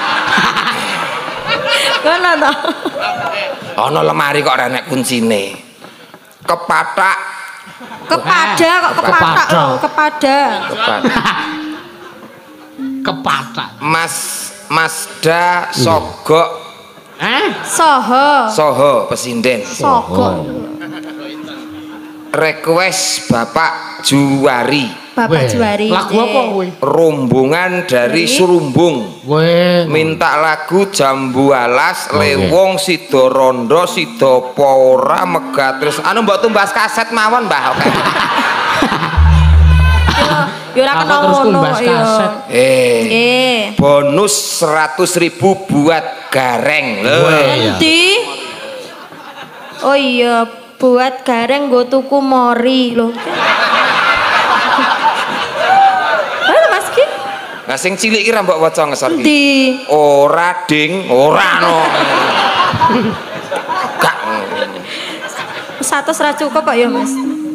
S2: Ngono to.
S1: Ana lemari kok ora nek kuncine. Kepatak.
S2: Kepada kok kepatak lho, kepada.
S1: Kepatak.
S3: Kepatak.
S1: Mas Masda Sogok
S3: Eh?
S2: Soho.
S1: Soho Pesinden.
S2: Sogok.
S1: Request Bapak Juwari.
S2: Bapak Juwari.
S3: Lagu apa kuwi?
S1: Rombongan dari Surumbung.
S3: Weh.
S1: Minta lagu Jambu Alas, Lewong, Sido Rondo, Sido Pora, Megatrus. Anu mbok tumbas kaset mawon, Mbah. Oke.
S2: Yo ora kena
S3: Aku terus
S2: ngono
S3: tumbas
S2: yo.
S3: kaset.
S1: Eh.
S2: Nggih.
S1: Bonus seratus ribu buat Gareng. Lho.
S3: Iya.
S2: Nanti. Oh iya, buat Gareng nggo tuku mori lho. Halo Mas Ki.
S1: Nah sing cilik ki ra mbok waca ngesor ki.
S2: Endi?
S1: Ora ding, ora no. Gak.
S2: Satu ra cukup kok ya Mas.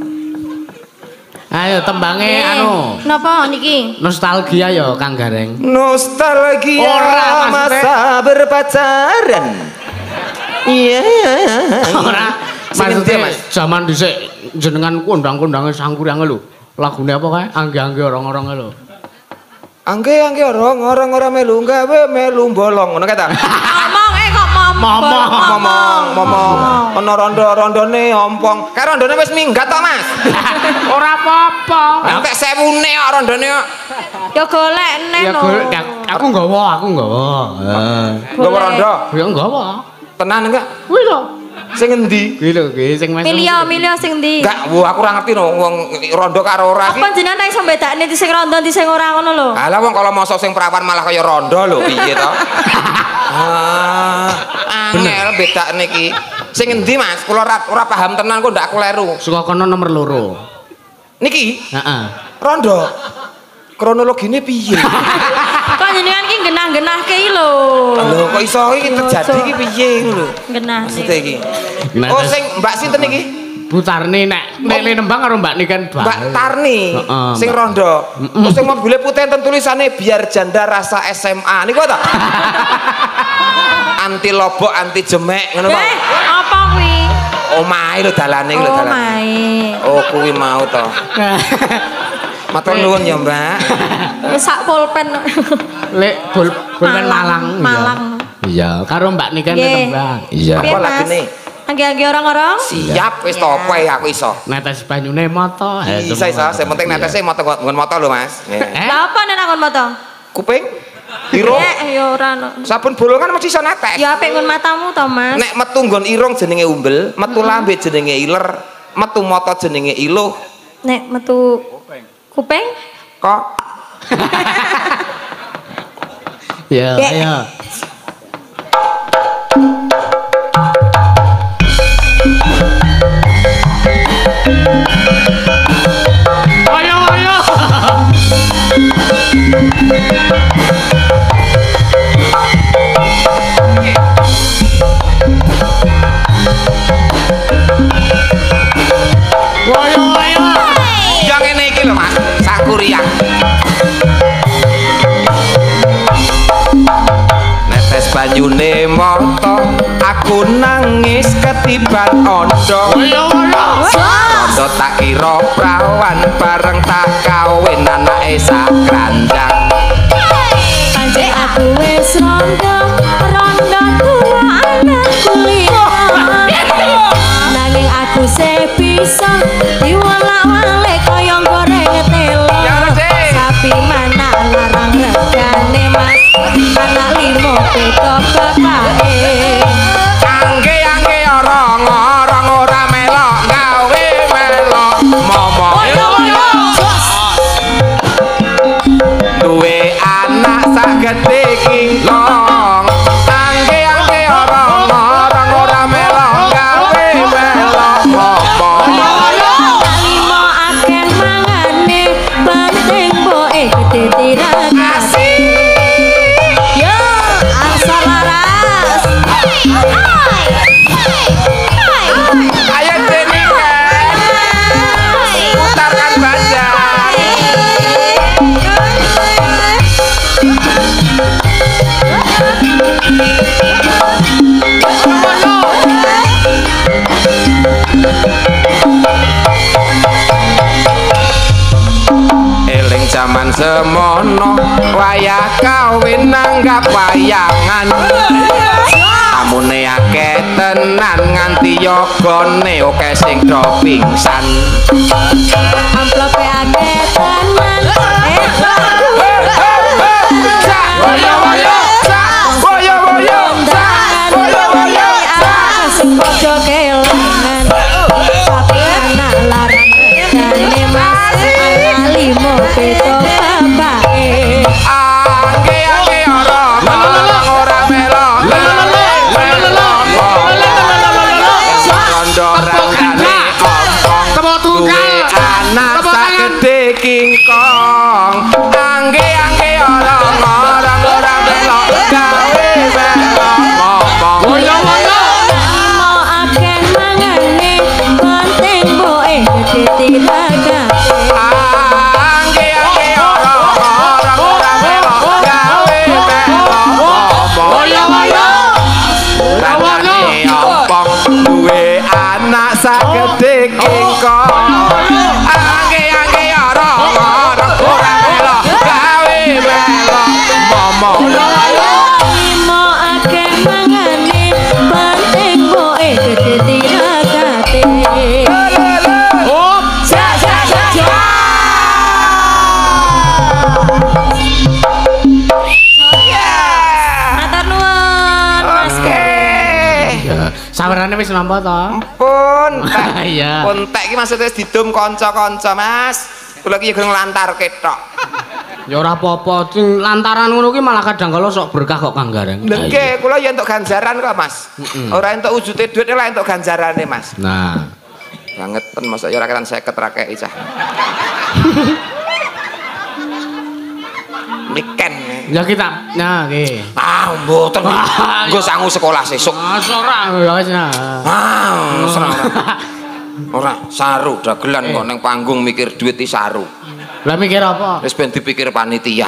S3: Ayo tembange
S2: Eh,
S3: anu.
S2: Napa niki?
S3: Nostalgia ya Kang Gareng.
S1: Nostalgia
S3: Ora, maksudnya.
S1: masa berpacaran. Iya.
S3: Ora
S1: Sing endi,
S3: maksudnya
S1: Mas?
S3: zaman dhisik jenengan kondang-kondange sangkuriange lho. Lagune apa kae? Angge-angge orang-orang lho.
S1: Angge angge orang orang ora melu gawe melu bolong ngono kata.
S2: Ngomong eh kok ngomong.
S3: Ngomong,
S1: Ngomong ngomong ana rondo-rondone ompong. Kae rondone wis minggat to, Mas.
S3: Ora apa-apa.
S1: Entek sewune kok rondone kok.
S2: Ya golek neh
S3: Ya
S2: lho.
S3: gue- ya, aku nggawa, aku nggawa. Heeh.
S1: Nggawa rondo.
S3: Ya nggawa.
S1: Tenan enggak?
S3: Kuwi lho.
S1: Sing endi?
S3: Kuwi lho, kuwi sing mes.
S2: Milio, milio sing ndi?
S1: Enggak, wah aku ora ngerti no wong rondo karo ora iki.
S2: Apa jenengan ra iso bedakne di sing rondo di sing ora ngono lho.
S1: Alah wong kalau mosok sing perawan malah kaya rondo lho piye to? Ah, angel bedakne iki. Sing endi Mas? Kula ora ora paham tenan kok ndak kleru.
S3: Suka kono nomor loro.
S1: Niki
S3: Heeh.
S1: rondo. Kronologine piye?
S2: Kok jenengan ki genah-genahke iki lho.
S1: Lho kok iso iki terjadi iki piye ngono lho.
S2: Genah.
S1: Maksudnya iki.
S3: Nah,
S1: Oh
S3: terus-
S1: sing Mbak sinten iki?
S3: Butarne nek nek le nembang karo Mbak Niken bae.
S1: Mbak Tarni.
S3: Heeh,
S1: Sing
S3: Mbak.
S1: rondo. Terus sing mobilnya putih enten tulisane biar janda rasa S M A. Niku ta? Anti lobok, anti jemek ngono Pak.
S2: Eh, apa kuwi?
S1: Omahe lho dalane iki lho
S2: Oh
S1: dalane.
S2: my.
S1: Oh kuwi mau to. Matur nuwun ya, Mbak.
S2: Wis sak pulpen.
S3: Lek bol bolpen Malang. iya.
S2: Malang.
S3: Iya, karo Mbak Niken
S2: Nggih.
S3: nembang. Iya.
S2: Piye,
S1: Apa
S2: Mas?
S1: lagune?
S2: Angge-angge orang-orang?
S1: Siap wis topo aku iso.
S3: Netes banyune moto. Eh,
S1: Bisa iso, sing penting
S3: Iya.
S1: netese moto nggon moto lho, Mas. Nggih.
S3: Eh?
S2: Lah apa nek ngon mata?
S1: Kuping irung.
S2: Eh, ya ora no.
S1: Sabun bolongan mesti iso netes.
S2: Ya apik ngon matamu to, Mas.
S1: Nek metu nggon irung jenenge umbel, metu lambe jenenge iler, metu moto jenenge iluh.
S2: Nek metu kuping?
S1: Kok
S3: Iya,
S2: Ya.
S3: iya. Ayo, ayo. Ayo, ayo.
S1: yang ngene iki lho, Mas. Sakuriang. Netes banyune moto, aku nangis ketiban ondo.
S3: Ayo, ayo.
S1: Rondo tak kira prawan bareng tak kawin anake sak kranjang.
S2: Panjang aku wis rondo, rondo tua anak kuliah. Nanging aku se bisa diwolak-walik kaya goreng telo.
S1: Ya, Cik.
S2: Sapi mana larang regane Mas, anak limo beda bapake.
S1: Angge angge orang orang ora melok gawe melok mom semono wayah kawin nanggap wayangan tamune akeh tenan nganti yogane oke sing do pingsan
S2: amplope akeh tenan eh
S1: boyo boyo boyo boyo boyo boyo
S2: sing padha kelangan tapi ana larang jane mas limo peto bapake
S1: angge angge ora ora melo anak sagede kingkong angge angge ora ora ora melo gawe melo ngomong
S3: Woyo woyo
S2: mau akeh mangane penting boe gede tiragate
S1: angge angge ora ora ora melo gawe melo ngomong
S3: Woyo woyo
S1: Rangane ompong duwe anak sagede kingkong angge angge ora ora ora melo gawe melo ngomong
S2: mau akeh mangane penting boe gede tiragate
S3: Oh
S1: ja ja ja ja
S2: matur nuwun Mas
S3: ya sawerane wis nampa to
S1: pun
S3: Iya.
S1: pun tek iki maksudnya didum kanca-kanca Mas kula iki gelem lantar ketok
S3: ya ora apa-apa sing lantaran ngono ki malah kadang kala sok berkah kok Kang Gareng
S1: lengke kula ya entuk ganjaran kok Mas ora entuk wujute dhuwit lah entuk ganjarane Mas
S3: nah
S1: bangetan masa ya ora ketan seket ra kei cah miken
S3: ya kita nah nggih
S1: ah mboten nggo sangu sekolah sesuk
S3: masa ora ya wis nah
S1: ah ora ora saru dagelan kok ning panggung mikir duit iki saru
S3: lah mikir apa
S1: wis ben dipikir panitia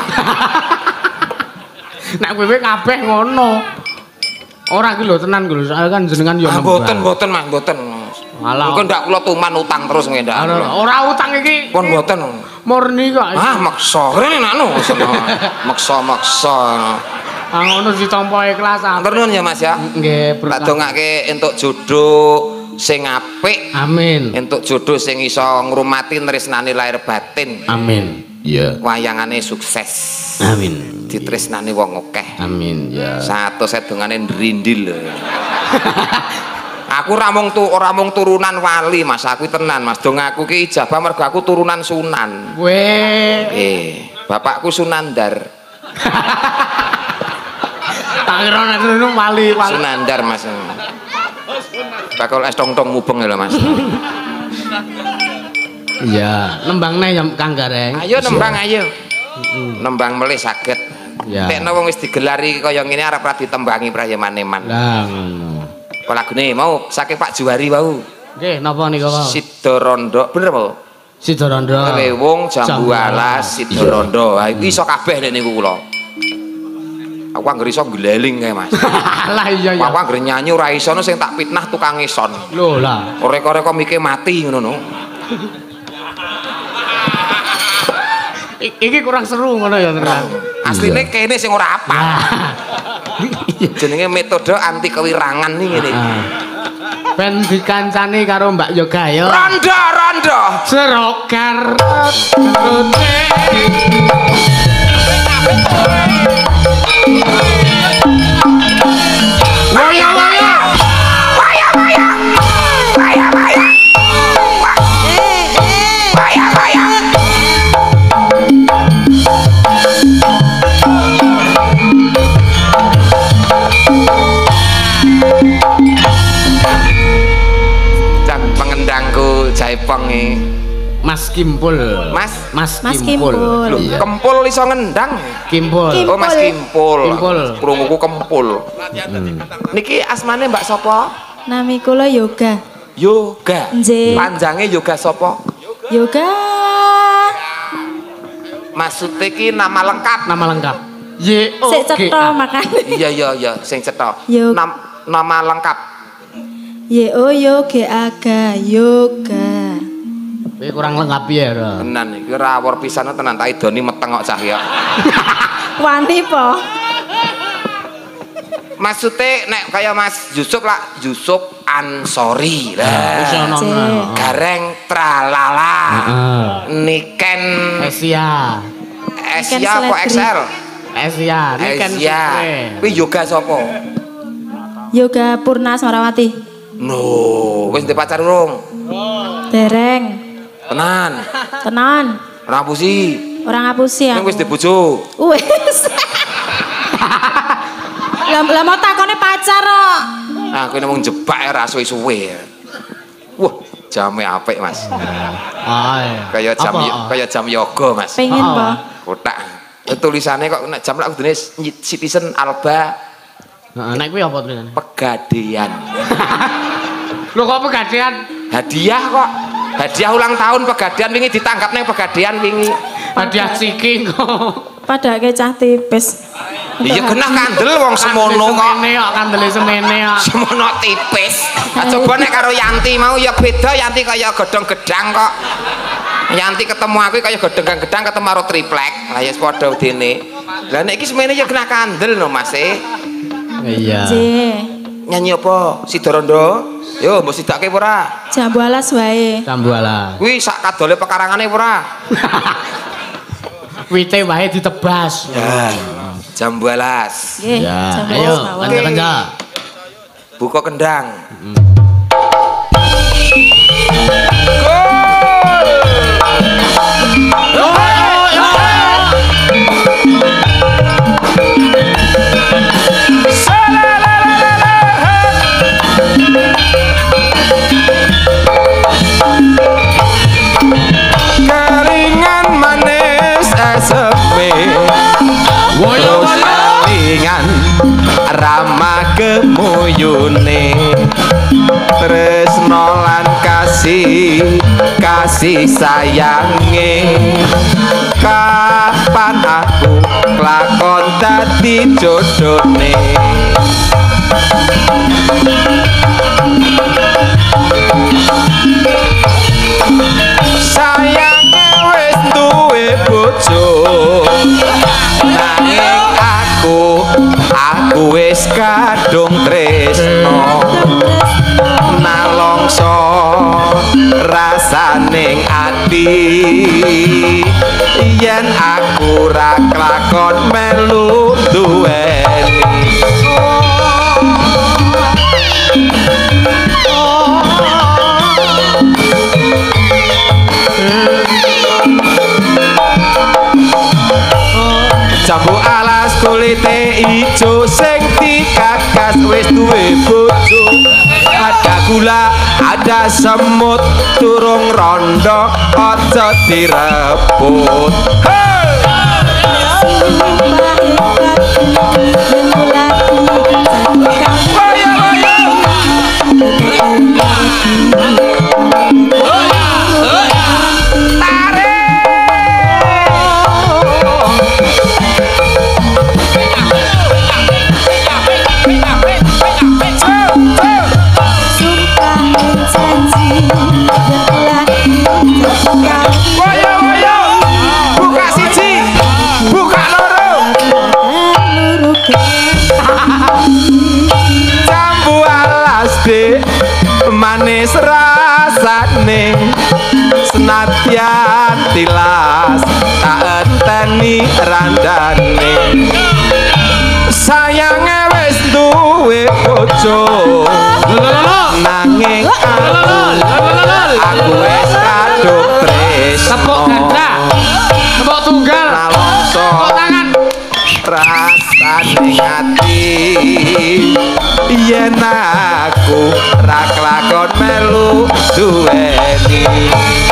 S3: nek kowe kabeh ngono ora ki lho tenan lho soalnya kan jenengan ya
S1: ah mboten mboten Mas mboten
S3: Alah.
S1: mungkin ndak kula tuman utang terus nggih ndak
S3: ora utang iki
S1: pun mboten
S3: murni kok
S1: ah maksa rene nanu maksa-maksa
S3: ah ngono ditampa ikhlas
S1: matur nuwun ya Mas ya
S3: nggih
S1: tak dongake entuk jodoh sing apik
S3: amin
S1: entuk jodoh sing iso ngrumati tresnani lahir batin
S3: amin ya
S1: wayangane sukses
S3: amin
S1: ditresnani wong akeh
S3: amin ya
S1: satu sedongane ndrindil aku ora mung tu ora mung turunan wali Mas aku tenan Mas dong aku ki ijabah mergo aku turunan Sunan
S3: weh
S1: eh bapakku Sunandar
S3: tak kira nek ngono wali wali
S1: Sunandar Mas bakal es tong-tong mubeng lho Mas
S3: iya nembangne ya Kang Gareng
S1: ayo nembang ayo nembang melih saged
S3: ya
S1: nek wong wis digelari kaya ngene arep ra ditembangi prayeman-eman
S3: lah ngono
S1: kok lagune mau saking Pak Juwari wau
S3: nggih napa niku wau
S1: Sidorondo bener apa
S3: Sidorondo
S1: Lewung Jambu Alas Sidorondo ha iki iso kabeh nek niku kula aku anggere iso gleling kae Mas
S3: lah iya iya
S1: aku anggere nyanyi ora iso sing tak fitnah tukang ison
S3: lho lah
S1: rek-rek mike mati ngono no
S3: iki kurang seru ngono ya tenan
S1: asline kene sing ora apa jenenge metode anti kewirangan nih ngene
S3: ben dikancani karo Mbak Yoga ya
S1: rondo rondo
S3: serogar
S1: waya waya waya waya waya waya waya waya Cak pengendangku Jaipong iki
S3: Mas Kimpul
S1: Mas
S3: Mas,
S2: Mas
S3: Kimpul,
S2: Kimpul.
S1: Loh,
S3: Iya.
S1: kempul iso ngendang
S3: Kimpul
S2: Kim-
S1: oh Mas Kimpul
S3: Kimpul.
S1: krunguku kempul
S3: Hmm.
S1: niki asmane Mbak sapa
S2: nami kula yoga
S1: Yoga
S2: Nggih.
S1: panjange Yoga sapa
S2: yoga
S1: maksudnya ki nama lengkap
S3: nama lengkap Y O
S2: sik
S3: G
S2: cetha
S3: A
S2: makan
S1: iya iya iya sing cetha
S2: Yo-
S1: Nam, nama lengkap
S2: Y O Y O G A G yoga
S3: Kowe kurang lengkap ya, Ro.
S1: Tenan iki rawor pisan tenan tak idoni meteng kok cahya.
S2: Wani po.
S1: Maksudnya nek kaya Mas Yusuf lah Yusuf Ansori lah.
S3: Wis ono.
S1: Gareng tralala.
S3: Heeh.
S1: Niken
S3: Asia.
S1: Asia apa X L?
S3: Asia, Niken.
S1: Asia. Kuwi yoga sapa?
S2: Yoga Purna Smarawati.
S1: No, wis ndek pacar urung?
S2: Dereng.
S1: Tenan.
S2: Tenan.
S1: Ora ngapusi.
S2: Orang ngapusi ya.
S1: Ning wis ndek bojo.
S2: Wis. Lah lah mau takone pacar kok.
S1: Ah, kowe ngomong jebak ya ora suwe-suwe. Wah, jame apik, Mas.
S3: Ah, iya.
S1: Kaya jam
S3: Apa?
S1: kaya jam yoga, Mas.
S2: Pengen
S3: Oh.
S2: po.
S1: Kotak. Tulisannya kok nek jam lak kudune Citizen Alba
S3: Heeh, nek kuwi apa tulisane?
S1: Pegadaian.
S3: Lho kok pegadaian?
S1: Hadiah kok. Hadiah ulang tahun Pegadaian wingi ditangkap nang Pegadaian wingi.
S3: Hadiah ciking kok.
S2: Padake cah tipis.
S1: Iya genah kandel wong semono kok.
S3: Semene kok kandele semene kok.
S1: Semono tipis. Nah, coba nek karo Yanti mau ya beda, Yanti kaya godhong gedang kok. Yanti ketemu aku kaya godhong gedang ketemu karo triplek. Lah ya padha dene. Lah nek iki semene ya genah kandel no Mas e.
S3: Iya.
S2: J.
S1: Nyanyi apa? Sidorondo? Yo mbok sidake ora?
S2: Jambu alas wae.
S3: Cambuala.
S1: Kuwi sak kadole pekarangane ora?
S3: Wite wae ditebas.
S1: Ya. Jam balas.
S2: Nggih,
S3: Ya,
S2: jambu
S3: ayo
S2: alas mawon.
S3: kanca-kanca.
S1: Buka kendang. Kalingan manis aseme.
S3: Woyo
S1: Kalingan rama kemuyune. Tresno lan kasih kasih sayange. Kapan aku lakon dadi jodone. Sayange wis duwe bojo. Nanging aku aku wis kadung tresno. Nalongso rasaning ati yen aku ra klakon melu duweni. Jambu alas kulite ijo sing dikakas wis duwe bojo. Ada gula, ada semut, turung rondo, aja direbut. Hey! Waya, waya. Waya, waya. Buka siji, buka loro. Jambu alas de manis rasane, senadyan tilas tak enteni randane. Sayange wis duwe bojo, nanging aku aku wis kadung tresno.
S3: Tepuk ganda. Tepuk tunggal.
S1: Nalongso
S3: Tepuk tangan.
S1: rasane ati yen aku ra klakon melu duweni.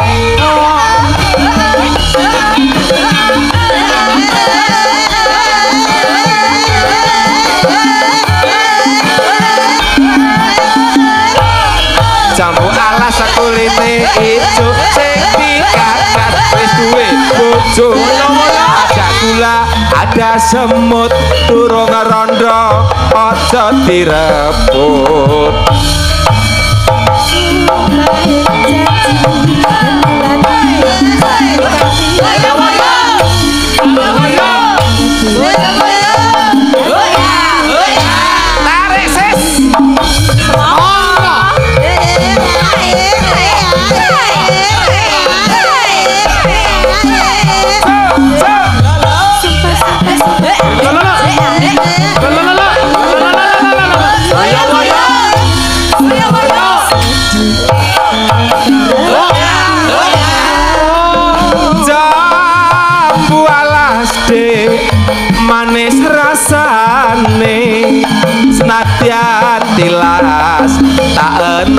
S1: Jambu alas kulite ijo sing dikakas wis duwe bojo. Ada gula, ada semut, turung rondo, aja direbut.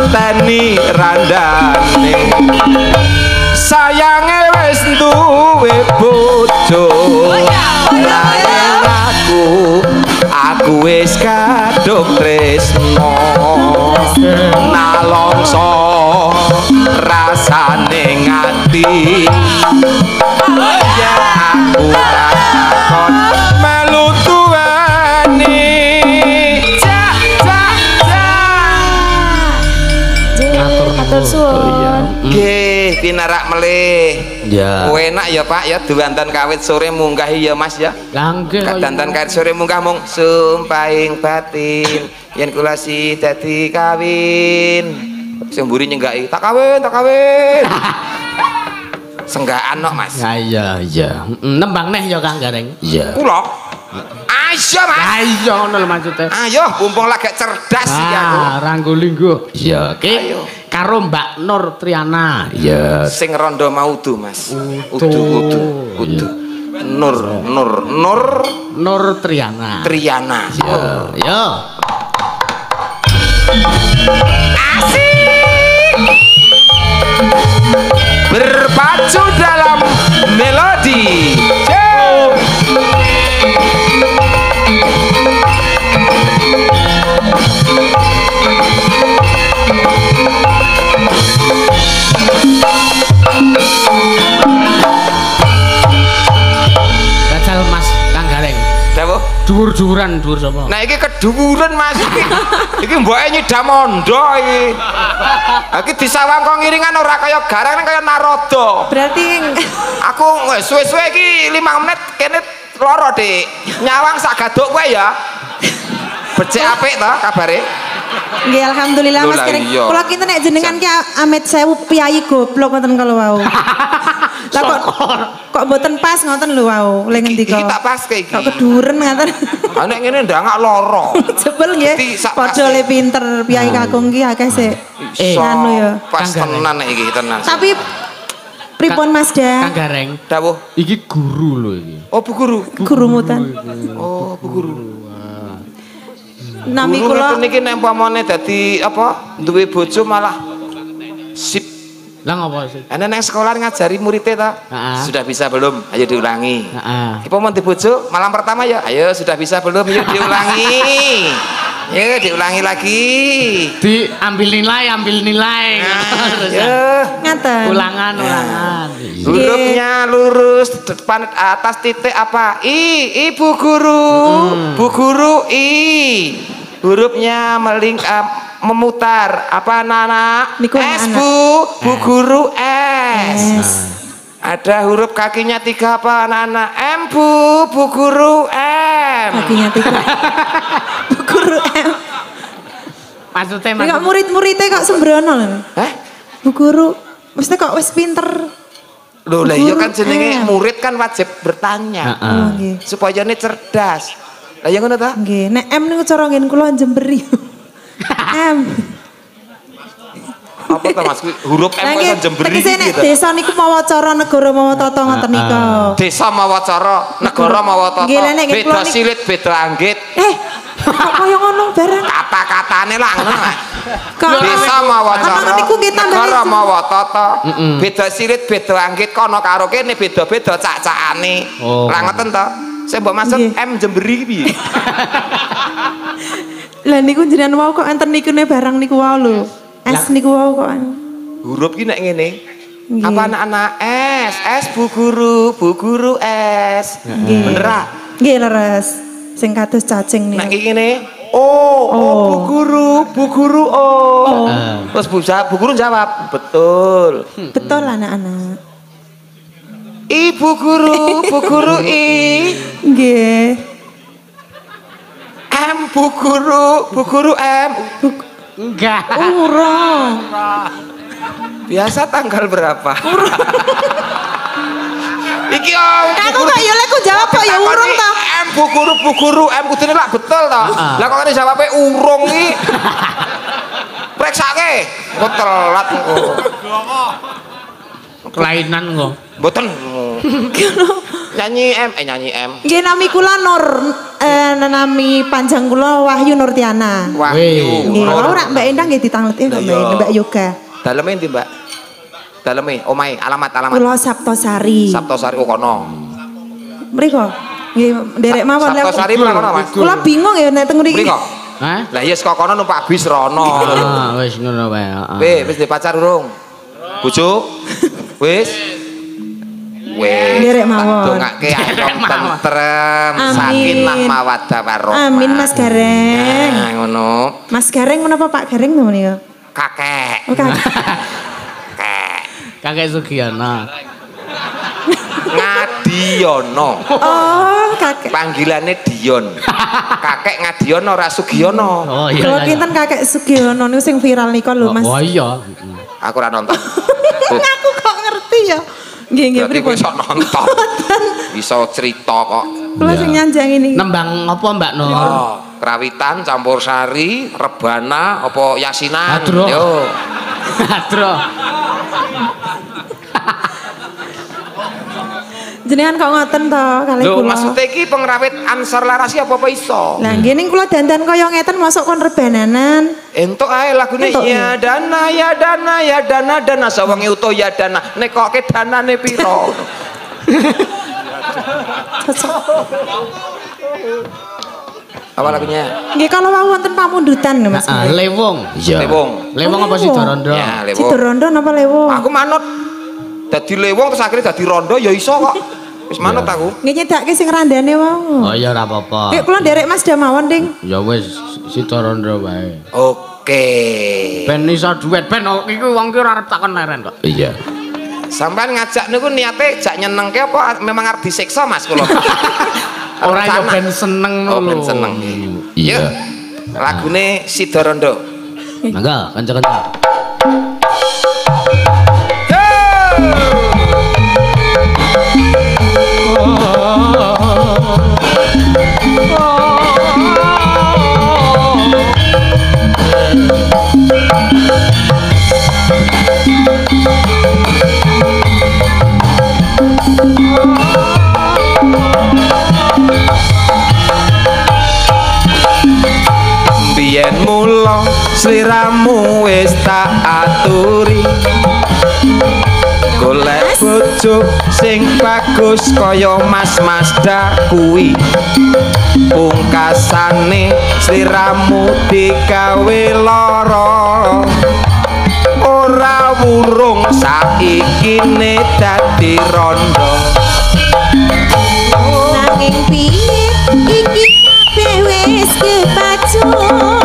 S1: mateni randane sayange wis duwe bojo nanging aku aku wis kadung tresno nalongso rasane ngati ya aku takon melu tuani ja ja ja
S2: Matur suwun.
S1: nggih pinarak melih
S3: ya
S1: enak ya Pak ya duwanten kawit sore munggah ya Mas ya
S3: Langge
S1: kadanten kawit sore munggah mung sumpahing batin yen kula si dadi kawin sing mburi nyenggaki tak kawin tak kawin senggaan no Mas
S3: ya iya iya nembang neh ya Kang Gareng iya
S1: kula ayo Mas
S3: ayo ngono lho maksude
S1: ayo mumpung lagi cerdas iki aku
S3: ah ranggulinggo iya ki karo Mbak Nur Triana iya
S1: sing rondo maudu Mas
S3: Udu.
S1: udu udu udu Nur Nur Nur
S3: Nur Triana
S1: Triana
S3: iya iya
S1: asik berpacu dalam melodi Jom.
S3: Jajal Mas Kang Gareng
S1: Dawuh
S3: dhuwur-dhuwuran dhuwur sapa
S1: nah iki keduwuran Mas iki iki mboke nyidamondo iki iki disawang kok ngiringan ora kaya garang kaya naroda
S2: Berarti
S1: aku wis suwe-suwe iki lima menit kene loro Dik nyawang sak gaduk kowe ya becik apik to kabare
S2: nggih alhamdulillah
S1: Lho
S2: Mas
S1: lah
S2: Gareng.
S1: iya.
S2: Kula kinten nek jenengan ki Amit Sewu Piyayi goblok ngoten kalau wau. Lah kok kok mboten pas ngoten lho wau le ngendika.
S1: iki tak paske iki
S2: Kok keduren ngoten.
S1: ah nek ngene ndangak loro
S2: Jebul nggih.
S1: Mesti sak
S2: Padha
S1: pasti.
S2: le pinter Piyayi Kakung ki akeh sik.
S1: iso
S2: anu ya.
S1: pas tenan nek iki tenan
S2: Tapi pripun Mas
S3: Kang
S2: Da?
S3: Gareng
S1: dawuh
S3: iki guru lho iki
S1: oh Bu Guru
S2: Guru mutan.
S1: oh Bu Guru
S2: Nami
S1: Guru
S2: kula
S1: ngeten niki nek umpamane dadi apa duwe bojo malah sip
S3: lah ngopo sih
S1: ana nang sekolah ngajari muridnya ta
S3: Heeh.
S1: sudah bisa belum ayo diulangi
S3: heeh
S1: Ipo mau di bojo malam pertama ya ayo sudah bisa belum yuk diulangi yuk diulangi lagi
S3: di ambil nilai ambil nilai
S1: nah, ya
S2: ngaten.
S3: ulangan ulangan
S1: hurufnya lurus depan atas titik apa i ibu guru bu guru i hurufnya meling uh, memutar apa anak
S2: Niku
S1: S
S2: anak-anak.
S1: bu bu guru S
S2: Yes.
S1: ada huruf kakinya tiga apa anak-anak M bu bu guru M
S2: Kakinya tiga. Bu Guru M.
S3: maksudnya
S2: Ini kok
S3: maksud
S2: murid-muridnya kok sembrono lho.
S1: eh
S2: Bu Guru mesti kok wis pinter.
S1: loh lah iya kan
S2: Guru
S1: jenenge
S2: M.
S1: murid kan wajib bertanya
S3: Heeh.
S2: Oh nggih.
S1: supaya ini cerdas lah yang ngono ta
S2: Nggih, nek M niku cara ngen kula jemberi. M.
S1: apa ta Mas huruf M
S2: Lah
S1: kok
S2: nggih,
S1: iso jemberi
S2: tegese nek
S1: gitu
S2: desa niku mawa cara negara mawa tata ngoten nika.
S1: desa mawa cara negara mawa tata
S2: Nggih, lah nek
S1: beda
S2: kula nik-
S1: silit beda anggit
S2: Eh, kok kaya ngono barang.
S1: kata-katane lah ngono Mas
S2: Kok
S1: desa mawa cara
S2: Ana niku nggih tambah
S1: negara
S2: lesu.
S1: mawa tata beda silit beda anggit kono karo kene beda-beda cak-cakane
S3: Oh.
S1: lah ngoten to saya mbok maksud
S2: Nggih.
S1: M jemberi ki piye
S2: Lah niku jenengan wau kok enten nikune barang niku wau lho. S niku wau kok.
S1: huruf ki nek ngene
S2: Nggih.
S1: apa anak-anak S S bu guru bu guru S
S2: Nggih.
S1: bener ah
S2: Nggih leres. Sing kados cacing
S1: nek
S2: niku.
S1: iki ngene oh, oh bu guru bu guru oh,
S3: Ah.
S1: terus bu, ja- bu guru jawab betul
S2: Betul anak-anak.
S1: ibu guru bu guru i
S2: Nggih.
S1: M bu guru bu guru M
S3: enggak
S2: Urung.
S1: biasa tanggal berapa iki om bu
S2: Aku
S1: guru
S2: kok ya lek ku jawab kok ya urung
S1: Takoni,
S2: to.
S1: M bu guru bu guru M kudune lak betul to lah kok ngene jawabe urung iki preksake kok telat kok
S3: kelainan kok
S1: mboten Nyanyi M, eh nyanyi M.
S2: Nggih nami kula Nur eh nami panjang kula Wahyu Nurtiana.
S1: Wahyu.
S2: Nggih, ora Mbak Endang nggih ditangleti kok Mbak Mbak Yoga.
S1: Daleme ndi, Mbak? Daleme omahe, alamat-alamat.
S2: Kula Saptosari.
S1: Saptosari kok kono.
S2: Mriko. Nggih, nderek mawon lek.
S1: Saptosari mriko kono, Mas.
S2: Kula bingung ya nek teng mriki.
S1: Mriko.
S3: Hah?
S1: Lah iya saka kono numpak bis rono.
S3: Ah, wis ngono wae, heeh.
S1: Wis, wis di pacar urung? Bojo? Wis. Wis.
S2: Nderek mawon.
S1: Dongake ayom tentrem,
S2: Amin.
S1: sakinah mawaddah warahmah.
S2: Amin Mas Gareng.
S1: Nah, ngono.
S2: Mas Gareng menapa Pak Gareng to menika?
S1: Kakek.
S2: Oh, kakek.
S1: Kakek.
S3: Kakek Sugiono.
S1: Ngadiono.
S2: Oh, kakek.
S1: Panggilane Dion. Kakek Ngadiono ora Sugiono.
S3: Oh iya.
S2: Kalau kinten kakek Sugiono niku sing viral niku lho Mas.
S3: Oh iya.
S1: Aku ora nonton.
S2: Aku kok ngerti ya. Nggih nggih
S1: Berarti kowe
S2: pripun?
S1: iso nonton. Iso cerita kok.
S2: Kula sing nyanjang ini.
S3: Nembang apa Mbak Nur?
S1: Oh, kerawitan, campur sari, rebana, apa yasinan.
S3: Hadro.
S1: Yo.
S3: Hadro.
S2: Jenengan kok ngoten to kali
S1: Lho,
S2: kula.
S1: maksudnya iki pengrawit Ansor Larasi apa-apa iso?
S2: Lah nggih ning kula dandan kaya ngeten masuk kon rebananan.
S1: Entuk ae lagune
S2: Entuk,
S1: ya dana ya dana ya dana dana sawange utuh ya dana. Nek kok ke danane piro?
S2: Cocok.
S1: Apa lagunya?
S2: Nggih kalau wau wonten pamundutan lho Mas.
S3: Ah, lewong. Iya.
S1: Lewong.
S3: Lewong apa sih Dorondo?
S1: Ya, lewong.
S2: Sidorondo napa lewong?
S1: Aku manut dadi lewong terus akhirnya dadi rondo ya iso kok. Wis manut aku.
S2: Nggih nyedake sing randane wau.
S3: Oh iya ora apa-apa.
S2: Nggih kula nderek Mas Damawon ding.
S3: Ya wis si Dorondo wae.
S1: Oke.
S3: Ben iso duet ben oh, iki wong ki ora arep takon leren kok. Iya.
S1: Sampean ngajak niku niate jak nyenengke apa memang arep disiksa Mas kula?
S3: Ora ya
S1: Rencana.
S3: ben seneng
S1: Oh,
S3: lho.
S1: ben seneng.
S3: Iya.
S1: Yuk, lagune Sidorondo.
S3: Mangga kanca-kanca.
S1: Biyen mula sliramu wis tak aturi, golek bojo sing bagus kaya Mas-mas dak kuwi. Pungkasane sliramu digawe lara, ora wurung saikine dadi rondo.
S2: Nanging piye iki kabeh wis kepacut.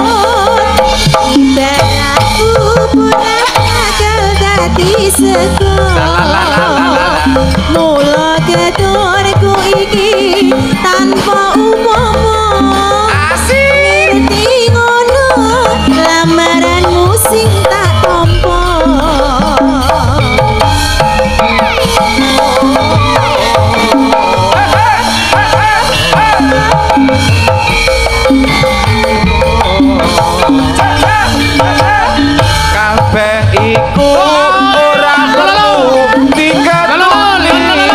S2: Ibaraku pura bakal dadi sekolah. Mula keturku iki tanpa umomo. Ngerti ngono lamaranmu sing tak tampa.
S1: Kabeh iku ora perlu diketoni.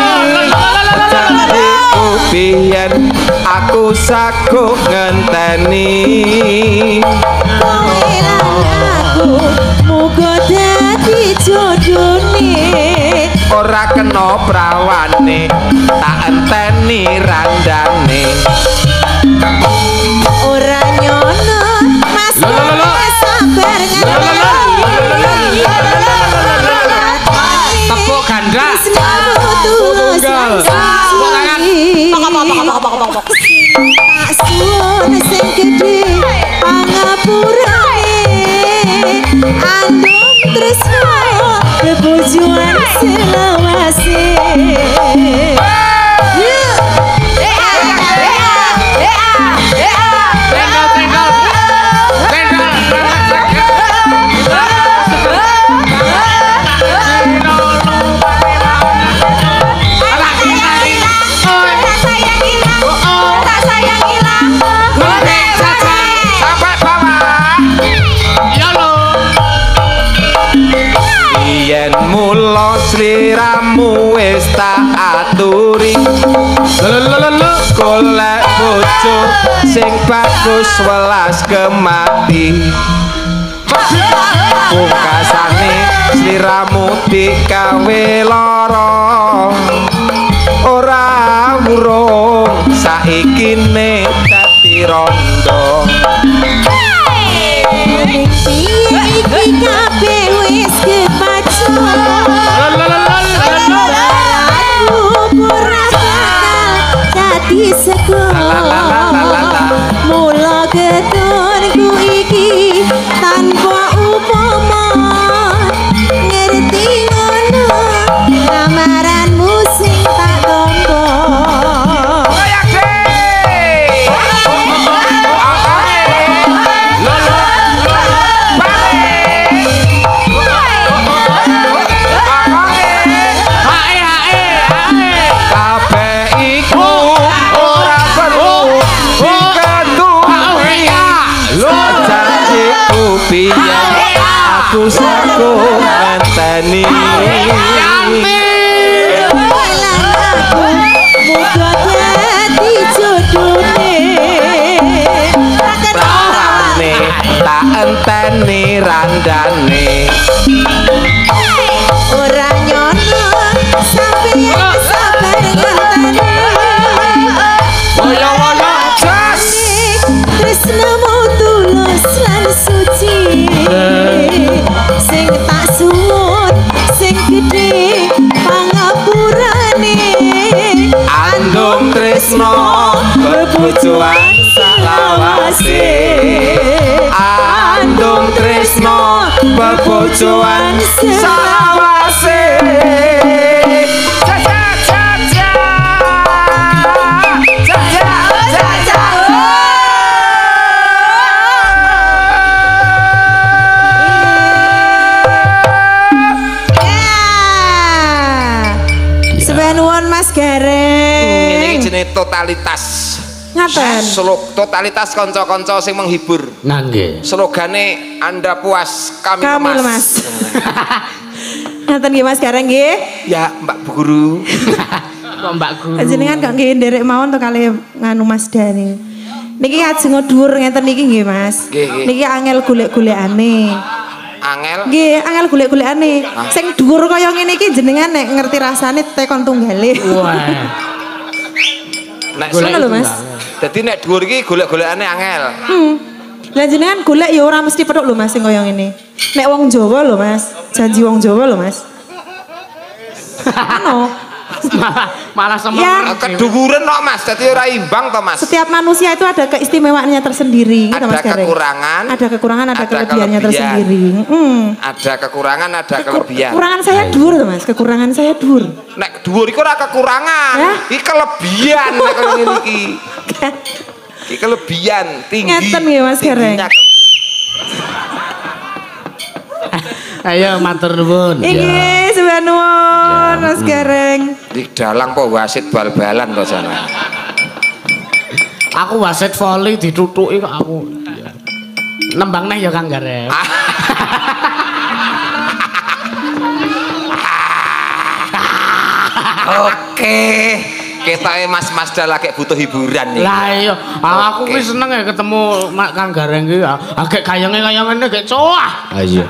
S1: Janjiku biyen aku saguh ngenteni.
S2: Kowe lan aku muga dadi jodone.
S1: Ora kena prawane, tak enteni randane.
S2: Ora nyono Mas sabar
S3: Tepuk ganda.
S2: Tak suwun sing gedhe pangapurane andum tresno kebojoan selawase.
S1: Sampai bawah.
S3: Ya lo.
S1: Yen mula sliramu wis tak aturi, golek bojo sing bagus welas kemati pungkasane sliramu digawe lara ora murung saiki ne dadi rondo
S2: iki kabeh wis kepacu jadi sekolah mula ketunku iki tanpa upama ngerti ngono lamaranmu sing tak tompo
S1: aku seko ngenteni
S2: muga dadi jodone
S1: randane tak enteni randane
S2: ora nyono sampe sabar ngenteni
S1: woyo-woyo jas
S2: tresnamu tulus lan suci sing tak suwun sing gedhe pangapurane
S1: andung tresno bebojoan salawase andung tresno bebojoan salawase
S2: Mas Gareng.
S1: Ini jenis totalitas.
S2: Ngaten.
S1: Slog totalitas kanca-kanca sing menghibur.
S3: Nangge.
S1: Slogane Anda puas, kami,
S2: kami lemas. Ngaten nggih Mas Gareng nggih.
S1: Ya, Mbak Guru.
S3: Kok Mbak Guru.
S2: Jenengan kok nggih nderek mawon to kali nganu Mas Dani. Niki ajeng dhuwur ngeten niki nggih Mas.
S1: Nggih, nggih.
S2: Niki angel golek-golekane.
S1: Angel.
S2: Nggih, angel golek-golekane. Sing dhuwur kaya ngene iki jenengan nek ngerti rasane tekon tunggale.
S3: Wah.
S1: Nek
S2: Ngono lho Mas.
S1: Dadi nek dhuwur iki golek-golekane angel.
S2: Hmm. Lah jenengan golek ya ora mesti petuk lho Mas sing kaya ngene. Nek wong Jawa lho Mas, janji wong Jawa lho Mas. Ano?
S3: malah malah semangat.
S2: Ya.
S1: Keduwuran kok Mas, dadi ora imbang to Mas.
S2: Setiap manusia itu ada keistimewaannya tersendiri, gitu,
S1: Ada
S2: Mas Gareng.
S1: kekurangan,
S2: ada kekurangan, ada,
S1: ada
S2: kelebihannya
S1: kelebihan.
S2: tersendiri. Hmm.
S1: Ada kekurangan, ada
S2: Kekur-
S1: kelebihan.
S2: Kekurangan saya dur, tuh, Mas. Kekurangan saya dur.
S1: Nek dhuwur iku ora kekurangan,
S2: Ya?
S1: iki kelebihan nek kaya ngene iki. Iki kelebihan tinggi.
S2: Ngeten nggih, Mas Gareng.
S1: Tingginya
S3: Ayo matur nuwun.
S2: Iki sembah nuwun, Mas Gareng.
S1: di dalang kok wasit bal-balan to sana.
S3: Aku wasit volley ditutuki kok aku. Nembang neh ya Kang Gareng.
S1: Oke, kita mas-mas dah lagi butuh hiburan nih.
S3: Lah iya, aku
S1: Oke.
S3: wis seneng ya ketemu Mak Kang Gareng iki. Agek kayenge-kayangene gek coah. Ah iya.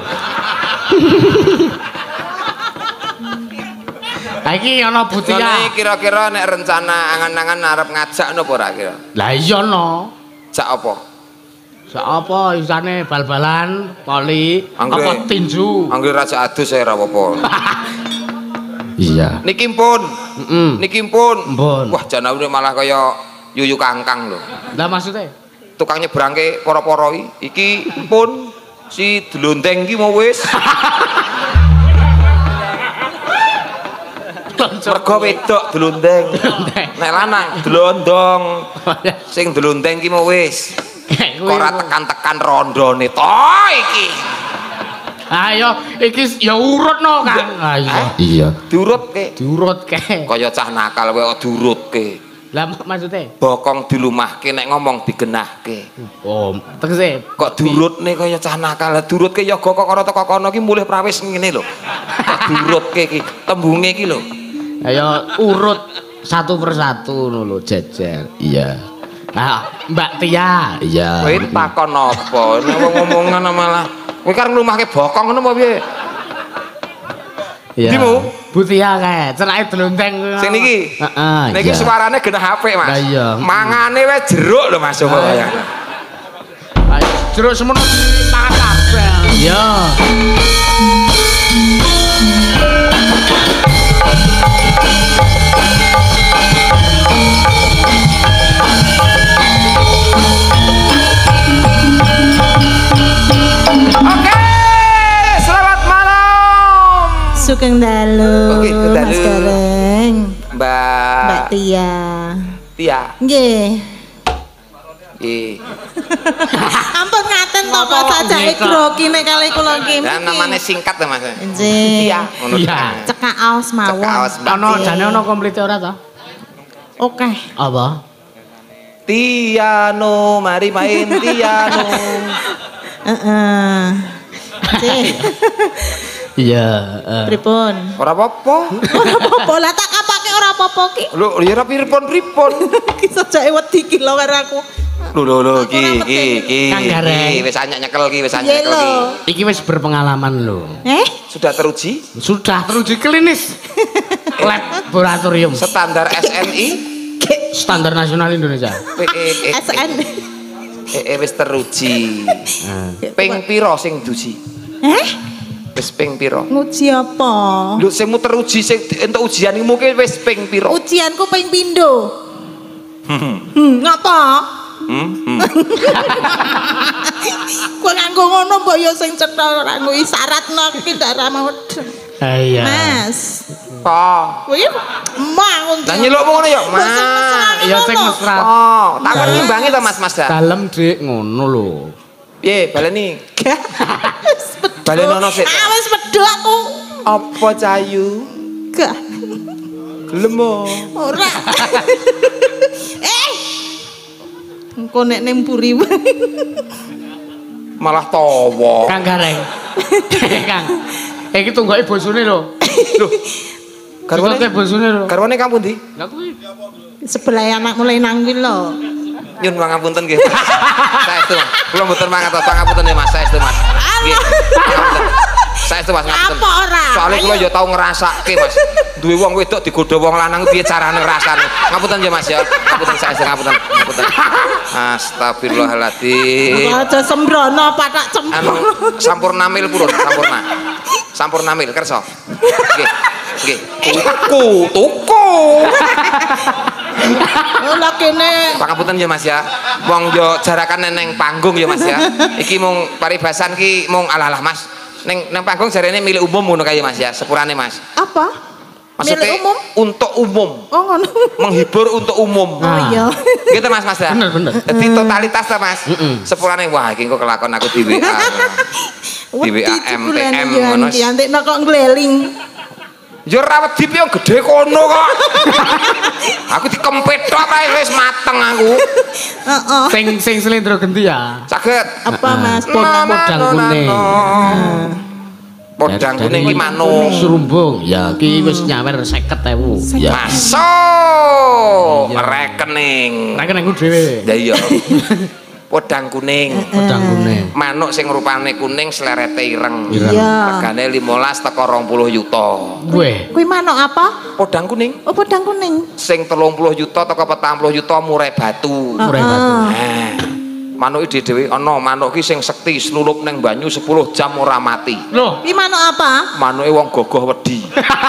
S3: Lah iki ana
S1: Soalnya
S3: Butia.
S1: kira-kira nek rencana angan-angan arep ngajak napa ora kira?
S3: Lah iya no.
S1: Jak apa?
S3: Sak apa isane bal-balan, voli,
S1: Anggere-
S3: apa tinju.
S1: Anggere raja adus saya ora apa-apa.
S3: Iya.
S1: Niki pun,
S3: Heeh.
S1: niki pun.
S3: Mpun.
S1: Wah, janaune malah kaya yuyu kangkang lho.
S3: Lah maksudnya?
S1: Tukang nyebrangke para-para iki. Iki pun si dlonteng iki mau wis. Mergo wedok dlonteng. Nek lanang dlondong. Sing dlonteng iki mau wis. Kok ora tekan-tekan rondone to iki.
S3: Ayo, iki ya urut no Kang. Ayo.
S1: Iya. Diurutke.
S3: Diurut ke.
S1: Kaya cah nakal wae kok diurutke.
S3: Lah maksudnya?
S1: Bokong dilumahke nek ngomong digenahke.
S3: Oh, tegese
S1: Kok diurutne kaya cah nakal. Diurutke ya kok karo teko kono iki mulih prawis ngene lho. Kok diurutke iki tembunge iki lho.
S3: Ayo urut satu persatu ngono lho jejer. Iya. Nah, Mbak Tia. Iya.
S1: Kowe takon apa? Nek ngomongan malah kowe kan nglumahke bokong ngono apa piye?
S3: Iya.
S1: Ndimu?
S3: Bu Tia kae, cerake dlonteng kuwi.
S1: Sing niki.
S3: Heeh.
S1: Niki suarane genah H P, Mas.
S3: Lah iya.
S1: Mangane wis jeruk lho Mas coba ya.
S3: Ayo, jeruk semono mangan kabeh. Iya.
S1: Oke, selamat malam.
S2: Sugeng dalu.
S1: Oke, sugeng dalu.
S2: Mas Gareng.
S1: Mbak
S2: Mbak Tia.
S1: Tia.
S2: Nggih.
S1: Nggih.
S2: Ampun ngaten to kok sajake grogi nek kali kula nggih.
S1: Dan namanya singkat ya Mas.
S2: Nggih.
S1: Tia ngono.
S2: Iya. Cekak aos mawon.
S1: Cekak aos, Mbak.
S3: Ono jane ono komplite ora to?
S2: Oke.
S3: Apa?
S1: Tiano, mari main Tiano.
S2: Heeh. Cih.
S3: Iya, heeh.
S2: Pripun?
S1: Ora apa-apa.
S2: Ora apa-apa lah tak kapake ora apa-apa ki.
S1: Lho, ya ra pripun-pripun.
S2: Ki sajake wedi ki lho karo aku.
S1: Lho lho lho ki ki ki.
S3: Kang Gareng.
S1: Ki, Wis anyek nyekel ki, wis anyek
S2: Iya
S1: nyekel ki.
S2: lho.
S3: Iki wis berpengalaman lho.
S2: Eh?
S1: Sudah teruji
S3: Sudah teruji klinis. Laboratorium
S1: standar S N I
S3: standar nasional Indonesia.
S1: P E E
S2: S N.
S1: E E wis teruji. Ping piro sing duji?
S2: Eh?
S1: Wis ping piro?
S2: Nguji apa?
S1: Lho sing mu teruji sing entuk ujian iku ki wis ping piro?
S2: Ujianku ping pindho. Hmm, ngapa?
S1: Hmm. hmm.
S2: Kowe nganggo ngono mbok yo sing cetha ora nggo isyaratno ki ndak ra mau.
S3: Ah, iya.
S2: Mas.
S1: Kok?
S2: Kowe mang
S1: Lah nyelukmu ngono ya, Mas.
S3: Ya sing mesra.
S1: Oh, takon nimbangi to Mas Mas dah.
S3: Dalem Dik ngono lho.
S1: Piye baleni?
S2: Balen
S1: Balenono sik.
S2: Ah wis pedho aku.
S1: Apa cayu?
S2: Gak.
S1: Gelem.
S2: Ora. Eh. Engko nek ning mburi
S1: Malah tawa.
S3: Kang Gareng. Kang. Iki tunggoke bosone lho.
S1: Lho. Garwane
S3: Garwane bosone lho.
S1: garwane kamu ndi?
S3: Lah kuwi.
S2: sebelah anak mulai nangwil lho.
S1: Nyun pangapunten nggih. Saestu Mas. Kula mboten mangertos pangapunten ya Mas, saestu Mas. Nggih. Pangapunten. Saestu Mas ngapunten.
S2: Apa ora?
S1: Soale kula ya tau ngrasake Mas. Duwe wong wedok digodha wong lanang piye carane ngrasane. Ngapunten ya Mas ya. Ngapunten saestu ngapunten. Ngapunten. Astagfirullahaladzim.
S2: Aja sembrono patak cempol.
S1: Anu sampurna mil purun, sampurna. Sampurna mil kersa. Nggih. Nggih. Tuku, tuku.
S2: Ora kene.
S1: Pangapunten ya Mas ya. Wong yo jarakan neng panggung ya Mas ya. Iki mung paribasan ki mung alah-alah Mas. Neng neng panggung jarene milik umum ngono kae Mas ya. Sepurane Mas.
S2: Apa?
S1: Maksudnya
S2: Milik umum?
S1: untuk umum.
S2: Oh ngono.
S1: Menghibur untuk umum.
S2: Oh iya.
S1: Gitu Mas Mas ya.
S3: Bener bener.
S1: Jadi totalitas ta Mas. Sepurane wah iki kok kelakon aku di W A. Di W A M P M ngono.
S2: Ki antekno kok ngleling.
S1: Yo ora wedi piye gedhe kono kok. Aku dikempet tok ae wis mateng aku.
S2: Heeh.
S3: Sing sing slendro genti ya.
S1: Saged.
S2: Apa Mas?
S3: Podang podang kuning.
S1: Podang kuning ki manuk.
S3: Serumbung. Ya ki wis nyawer seket ewu. Ya.
S1: Masuk rekening.
S3: Rekeningku dhewe.
S1: Lah iya. Podang kuning.
S3: Podang kuning.
S1: Manuk sing rupane kuning slerete ireng.
S2: Iya.
S1: Regane limolas teko rong puluh juta.
S3: Weh.
S2: Kuwi manuk apa?
S1: Podang kuning.
S2: Oh podang kuning.
S1: Sing telung puluh juta teko petang puluh juta murai batu.
S3: Murai batu.
S1: Nah, manuk iki dhewe ana manuk ki sing sekti slulup ning banyu sepuluh jam ora mati.
S3: Loh,
S2: Kuwi manuk apa?
S1: Manuke wong gogoh wedi.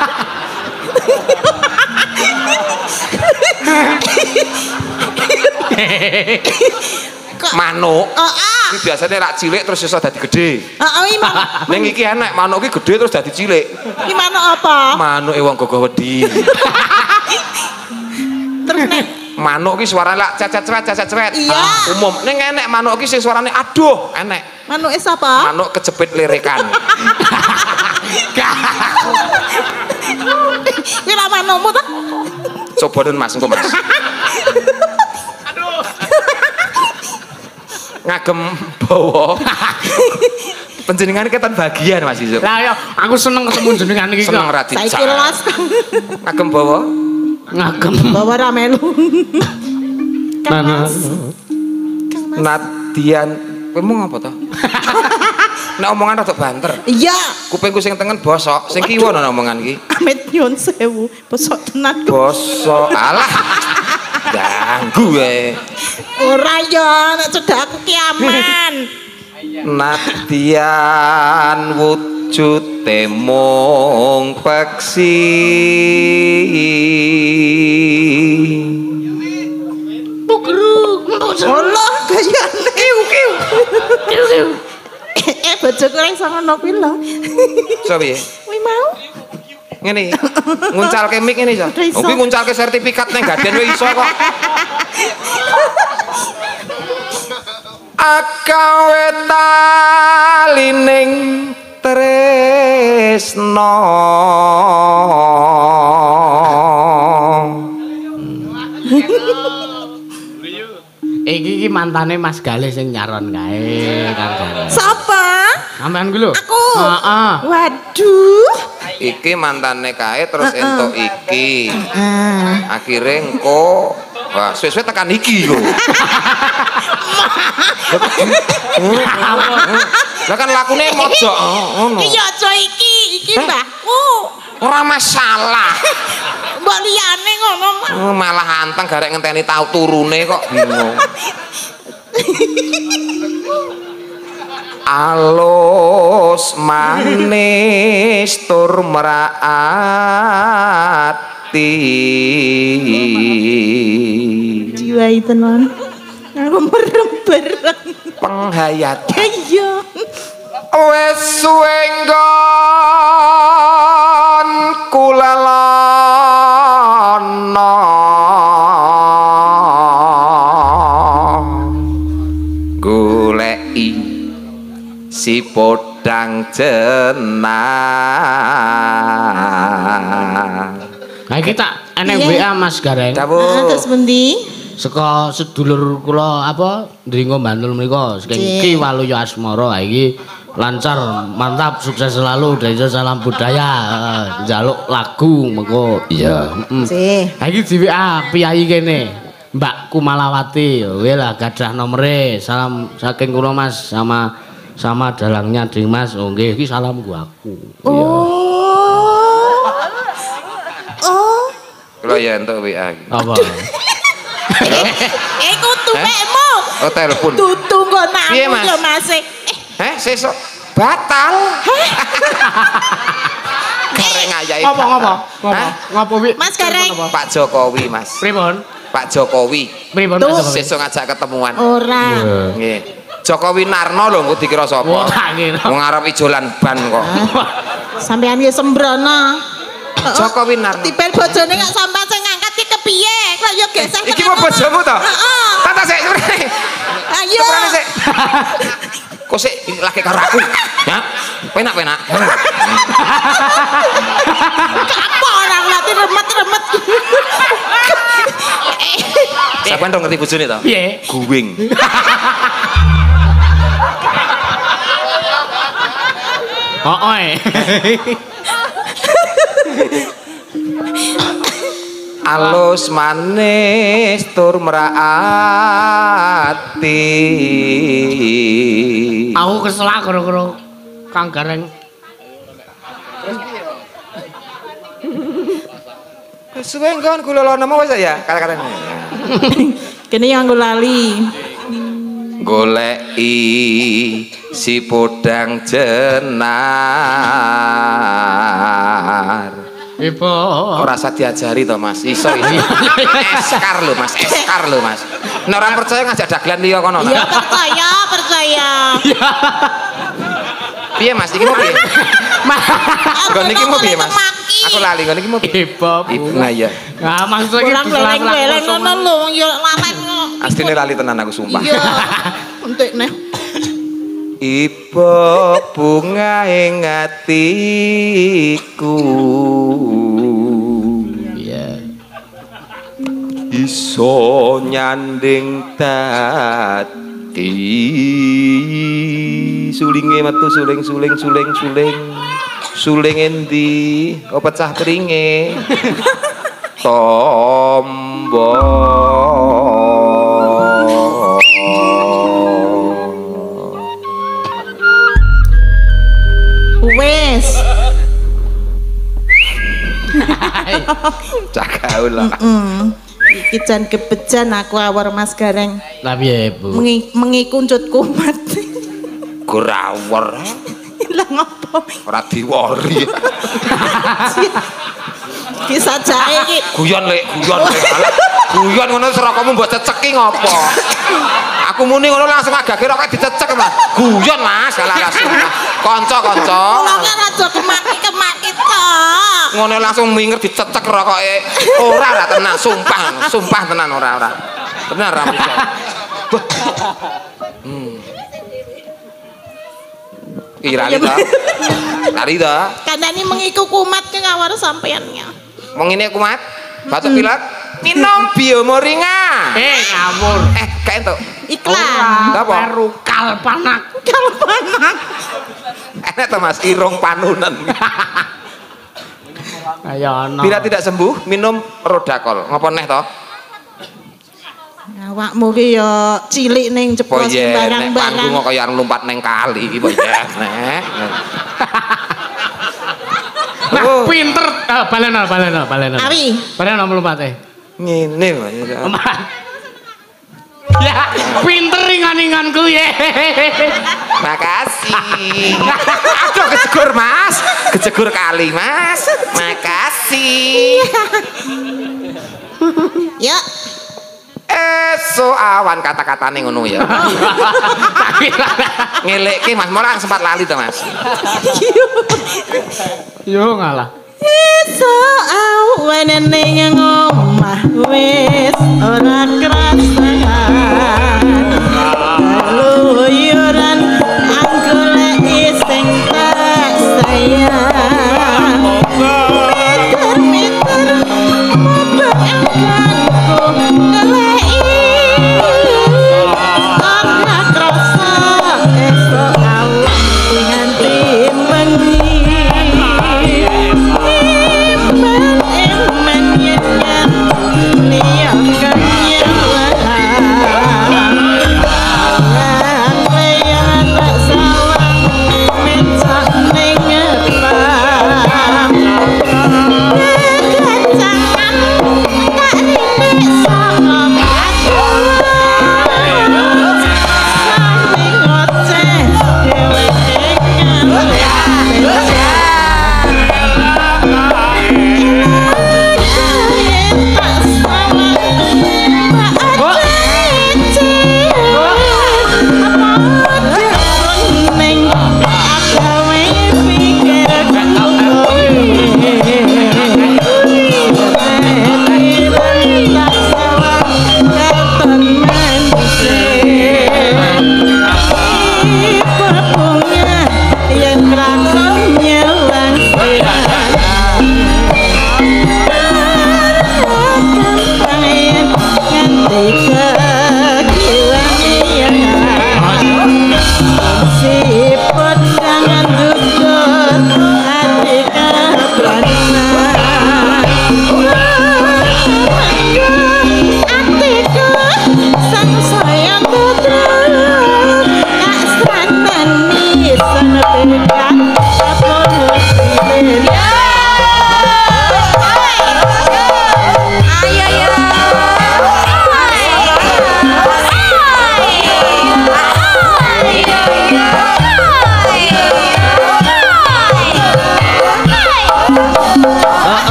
S1: Manuk
S2: Oh ah.
S1: iki biasane rak cilik terus iso dadi gedhe.
S2: Heeh iki manuk.
S1: Ning iki enek manuk iki gedhe terus dadi cilik.
S2: Iki manuk apa?
S1: Manuke wong gogoh wedi.
S2: Terus nek
S1: Manuk ki suarane lak cecet-cret cecet-cret.
S2: Iya.
S1: Umum. Ning enek manuk ki sing suarane aduh, enek.
S2: manuke sapa?
S1: Manuk kejepit lirekan.
S2: Kuwi ra manukmu ta?
S1: Coba den Mas, engko Mas. Ngagem bawa. Panjenengan ketan bagian Mas Yusuf.
S3: Lah ya aku seneng ketemu jenengan iki kok.
S1: Seneng ra
S2: Saiki
S1: dicak.
S2: los.
S1: Ngagem bawa.
S3: ngagem.
S2: Bawa ra melu.
S3: Nah, nah.
S1: Nadian, kowe mau ngapa to? Nek omongan rada banter.
S2: Iya.
S1: Kupingku sing tengen bosok, sing kiwa ana omongan iki.
S2: Amit nyun sewu, bosok tenan.
S1: Bosok. Alah. Ganggu wae.
S2: Ora ya, nek cedak aku ki aman.
S1: Nadian wujute mung peksi.
S3: Bugru.
S2: Allah gayane.
S3: Kiu kiu. Kiu kiu.
S2: Eh bojoku ora iso ngono kuwi lho.
S1: So piye?
S2: Kuwi mau.
S1: Ngene. Nguncalke mic ngene iso. Oh kuwi nguncalke sertifikat ning gaden wae iso kok. Akawe talining tresno
S3: Iki iki mantane Mas Galih sing nyaron kae, Kang Galih.
S2: Sapa?
S3: Sampean ku lho.
S2: Aku.
S3: Heeh.
S2: Waduh.
S1: Iki mantane kae terus entuk iki.
S2: Ah.
S1: Akhire engko wah suwe-suwe tekan iki lho. Lah kan lakune mojok ngono.
S2: Iya aja iki, iki mbahku.
S1: Ora masalah.
S2: Mbok liyane ngono mah.
S1: Oh, malah anteng garek ngenteni tau turune kok bingung. Alus manis tur meraati.
S2: Jiwai tenan. Aku merem bareng.
S1: Penghayat.
S2: Iya.
S1: Wes suwe nggon kula lono goleki si podang jenah.
S3: Nah iki tak enek
S2: Iya.
S3: W A Mas Gareng.
S1: Dawuh.
S2: Terus pundi?
S3: Saka sedulur kula apa Ndringo Bantul menika saking Ki Waluyo Asmara iki lancar mantap sukses selalu dari salam budaya eh, njaluk lagu mengko iya heeh.
S2: Sih.
S3: Ha iki di W A piyayi kene Mbak Kumalawati kowe lah gadah nomere salam saking kula Mas sama sama dalangnya Ding Mas oh nggih iki salam ku aku iya
S2: Oh. Oh.
S1: Kula ya entuk W A iki.
S3: apa
S2: Eh kudu mekmu.
S1: Oh telepon.
S2: Tutu nggonamu
S1: Piye, Mas?
S2: yo Mas. Eh,
S1: Heh, sesuk batal. Karek ngayahi.
S3: ngapa ngapa ngapa
S1: Hah?
S3: ngapa wi
S2: Mas Gareng.
S1: Pak Jokowi, Mas.
S3: pripun
S1: Pak Jokowi.
S3: pripun
S2: Tuh.
S3: Mas Jokowi?
S1: Sesuk ngajak ketemuan.
S2: Ora.
S1: Nggih. Jokowi Narno lho engko dikira sapa?
S3: Oh, tak kira.
S1: Wong arep ijolan ban kok.
S2: Sampean ki sembrono.
S1: Jokowi Narno.
S2: Tipel bojone gak sampean sing ngangkat ki kepiye? Kok yo geseh.
S1: Iki mau bojomu to?
S2: Heeh.
S1: Tata sik seprene.
S2: Ayo.
S1: Seprene sik. Kok sik lagi karo aku? Ya. Penak-penak.
S2: Apa orang lati remet-remet.
S1: Sampeyan dong ngerti bojone to?
S3: piye
S1: Guwing.
S3: oh oh eh.
S1: Alus manis tur meraati.
S3: Aku kesel karo-karo Kang Gareng.
S1: Suwe nggon kula lono wis ya, kata-katane.
S2: Kene yang nggo lali.
S1: Goleki si podang jenar.
S3: Ibu.
S1: Ora usah diajari to, Mas. Iso iki. Eskar lho, Mas. Eskar lho, Mas. Nek ora percaya ngajak dagelan liya kono.
S2: Iya percaya, percaya.
S1: Piye, Mas? Iki mau piye? Nggon iki mau piye, Mas? Aku lali, nggon iki mau piye?
S3: Ibu.
S1: Ibu nah ya.
S3: Nah, maksud iki
S2: Kurang leleng-leleng ngono lho, yo laleng.
S1: Astine lali tenan aku sumpah.
S2: Iya. Entek neh.
S1: Iba bunga ing atiku.
S3: Iya.
S1: Iso nyanding dadi sulinge metu suling suling suling suling suling endi oh pecah pringe tombo
S2: wes
S1: cagaul lah
S2: iki jan kebejan aku awar Mas Gareng
S3: lah piye Bu
S2: mengi mengi kuncut kumat
S1: grawor
S2: lah ngopo
S1: ora diwori
S2: bisa jae iki
S1: guyon lek guyon lek guyon ngono serakamu mbok ceceki ngopo aku muni ngono langsung agak kira kok dicecek Mas guyon Mas salah sumpah kanca-kanca
S2: kula kan aja kemaki-kemaki to
S1: ngono langsung minger dicecek rokoke ora ora tenan sumpah sumpah tenan ora ora bener ra bisa hmm kira ta lari ta
S2: kandhane mengiku kumat ke ngawar sampeannya
S1: wong ini kumat batuk pilek minum biomoringa
S3: eh ngawur
S1: eh kae entuk
S2: iklan
S1: apa
S3: peru kalpanak
S2: kalpanak
S1: enak to Mas irung panunen
S3: ayo ana
S1: bila tidak sembuh minum rodakol ngopo neh to
S2: awakmu ki yo cilik ning ceplos
S1: barang-barang nek panggung
S2: barang
S1: kok kaya numpat ning kali iki ya nek
S3: nah pinter ah, balena balena balena
S2: Awi
S3: balena mlumpate
S1: ngene
S3: ya pinter ingan-inganku ye
S1: makasih aduh kejegur Mas kejegur kali Mas makasih
S2: ya
S1: eso awan kata-katane ngono ya ngelekke Mas Molang sempat lali to Mas
S3: yo ngalah
S2: iso awan ning omah wis ora krasa luyuran anggole sing tak sayang meter-meter mabakanku kelei ora krasa esok awan nganti bengi iman-iman yen niat kaya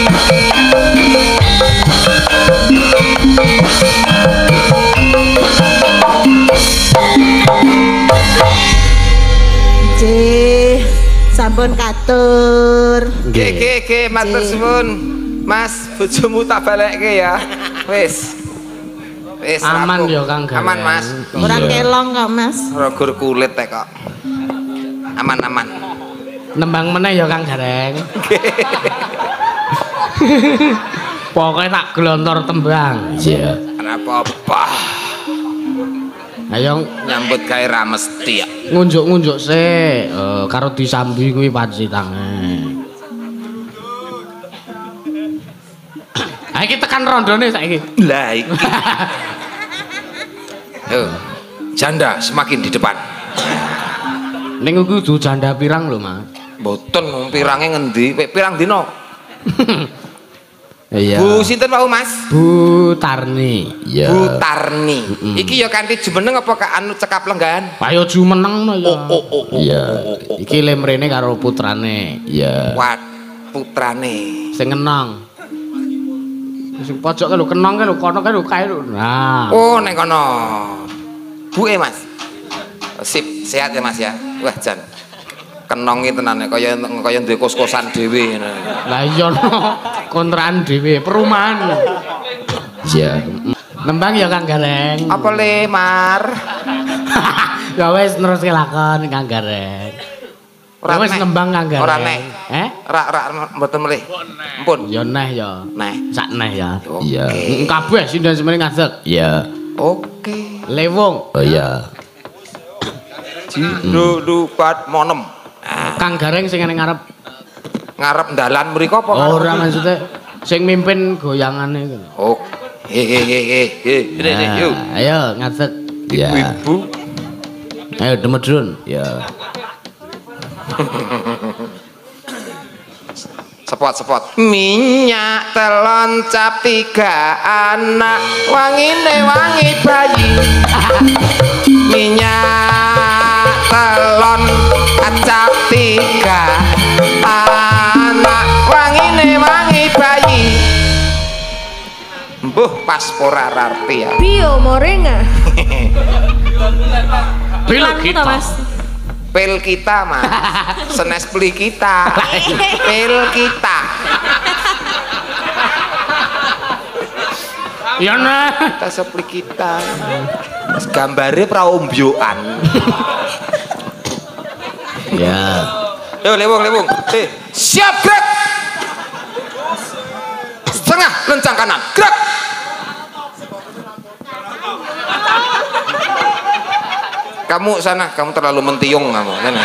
S2: Nggih, sampun katur.
S1: Nggih, nggih, nggih, matur suwun. Mas, bojomu tak balekke ya. Wis. Wis
S3: aman
S1: rampung.
S3: ya Kang Gareng.
S1: Aman, Mas.
S2: Ora kelong kok, Mas.
S1: Rogur kulit teh kok. Aman, aman.
S3: Nembang meneh ya Kang Gareng. Pokoknya tak gelontor tembang. Iya.
S1: Ora apa-apa.
S3: Ayo
S1: Nyambut gawe ra mesti ya.
S3: ngunjuk-ngunjuk sik uh, karo disambi kuwi panci tangan. Ha iki tekan rondone saiki.
S1: Lah iki. Yo. Janda semakin di depan.
S3: Ning kudu janda pirang lho, Mas.
S1: Mboten pirange ngendi? Pirang dina?
S3: Iya.
S1: Bu sinten wau Mas?
S3: Bu Tarni. Iya.
S1: Bu Tarni. Iki ya kanthi jumeneng apa ka anu cekap lenggahan?
S3: Ayo jumeneng no ya.
S1: Oh, oh, oh, oh,
S3: iya.
S1: oh, oh, oh.
S3: Iki lemrene karo putrane. Iya.
S1: Wat putrane.
S3: Sing enong. Sing pojok kan lho kenong kan lho kono kan lho kae lho. Nah.
S1: Oh ning kono. Buke Mas. Sip, sehat ya Mas ya. Wah jan. Kenongi tenane kaya kaya duwe kos-kosan dhewe ngono.
S3: Lah iya no. Kontrakan dhewe, perumahan. Iya. Nembang ya Kang Gareng.
S1: Apa le, Mar?
S3: Ya wis terus kelakon Kang Gareng. Ya wis nembang Kang Gareng.
S1: Ora nek.
S3: Eh?
S1: Ra ra mboten melih. Ampun.
S3: Ya neh ya.
S1: Neh.
S3: Sak neh ya.
S1: Iya.
S3: Kabeh sinden semene ngadeg. Iya.
S1: Oke.
S3: Lewung. Oh iya.
S1: Jidu dupat monem.
S3: Kang Gareng sing ngene ngarep
S1: Ngarep dalan mriko apa?
S3: ora maksudnya sing mimpin goyangane iku.
S1: Oh. He he he he. He, yuk.
S3: Ayo ngadeg.
S1: Ibu-ibu.
S3: Ayo demedrun. Ya.
S1: Sepot-sepot. Minyak telon cap tiga anak wangine wangi bayi. Minyak telon cap tiga anak wangine wangi bayi. Mbuh pas pora arti ya.
S2: Bio morenga.
S3: Pil kita.
S2: Mas.
S1: Pil kita Mas. Senes beli kita. Pil kita.
S3: Ya nah.
S1: Kita sepli kita. Gambare praombyokan.
S3: Ya.
S1: Yo lewung lewung. Eh, siap gerak. Setengah lencang kanan. Gerak. Kamu sana, kamu terlalu mentiung kamu. Sana.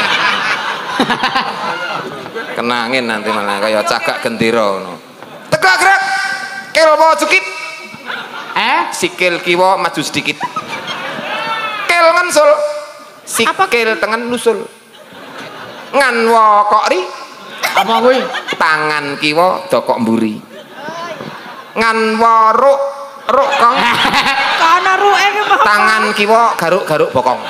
S1: Kena angin nanti malah kayak cagak gendera ngono. Tegak gerak. Kelbo cekit.
S3: Eh?
S1: Sikil kiwa maju sedikit. Kel ngensul. Sikil tengen nusul. Nganwa kokri.
S3: Apa kuwi?
S1: Tangan kiwa dokok mburi. Nganwa ruk ruk kong.
S2: Kana ruke ki mau.
S1: Tangan kiwa garuk-garuk bokong.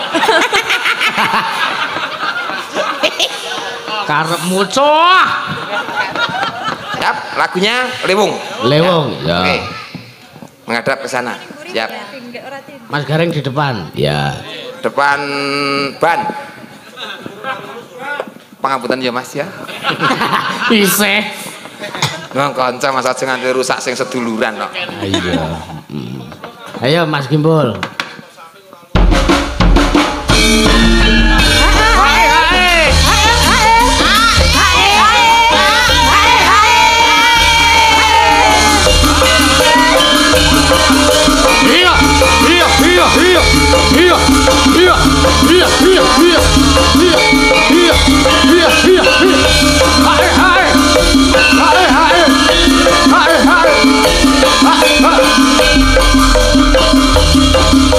S3: Karepmu coah.
S1: Siap, lagunya Lewung.
S3: Lewung, ya.
S1: Oke. Menghadap ke sana. Siap.
S3: Mas Gareng di depan. Ya.
S1: Depan ban. Pangapunten ya Mas ya.
S3: Isih.
S1: Nang kanca Mas aja nganti rusak sing seduluran kok.
S3: Iya. Hmm. Ayo Mas Gimbul. Iya, iya, iya, iya, iya, iya, iya, iya, iya, iya, iya, iya, iya, iya. Hai, hai, hai, hai, hai, hai, hai, hai.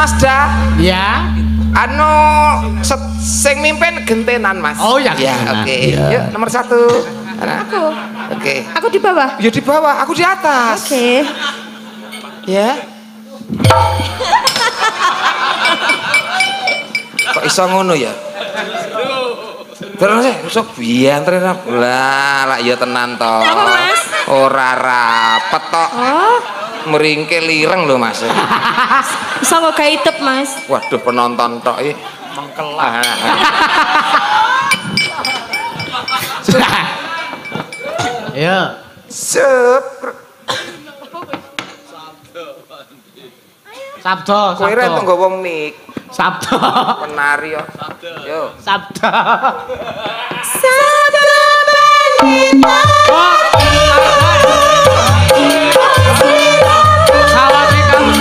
S1: Mas Da.
S3: Ya.
S1: Anu sing mimpin gentenan Mas.
S3: Oh ya.
S1: Ya, oke. Okay. Ya. Yuk nomor satu.
S2: Aku.
S1: Oke. Okay.
S2: Aku di bawah.
S1: Ya di bawah, aku di atas.
S2: Oke. Okay.
S1: Ya. Kok iso ngono ya? Terus sok biantre lah lah ya tenan to.
S2: Apa Mas?
S1: Ora rapet tok.
S2: Oh.
S1: Meringkil lireng lho Mas.
S2: Bisa kok gak hidup Mas.
S1: Waduh penonton tok iki mengkelah.
S3: Ya.
S1: Sep.
S3: Sabdo,
S1: Kowe
S3: sabdo.
S1: rek nggawa mik.
S3: Sabdo.
S1: Penari yo. Yo.
S3: Sabdo.
S2: Sabda bandita.
S3: Sawate kamu.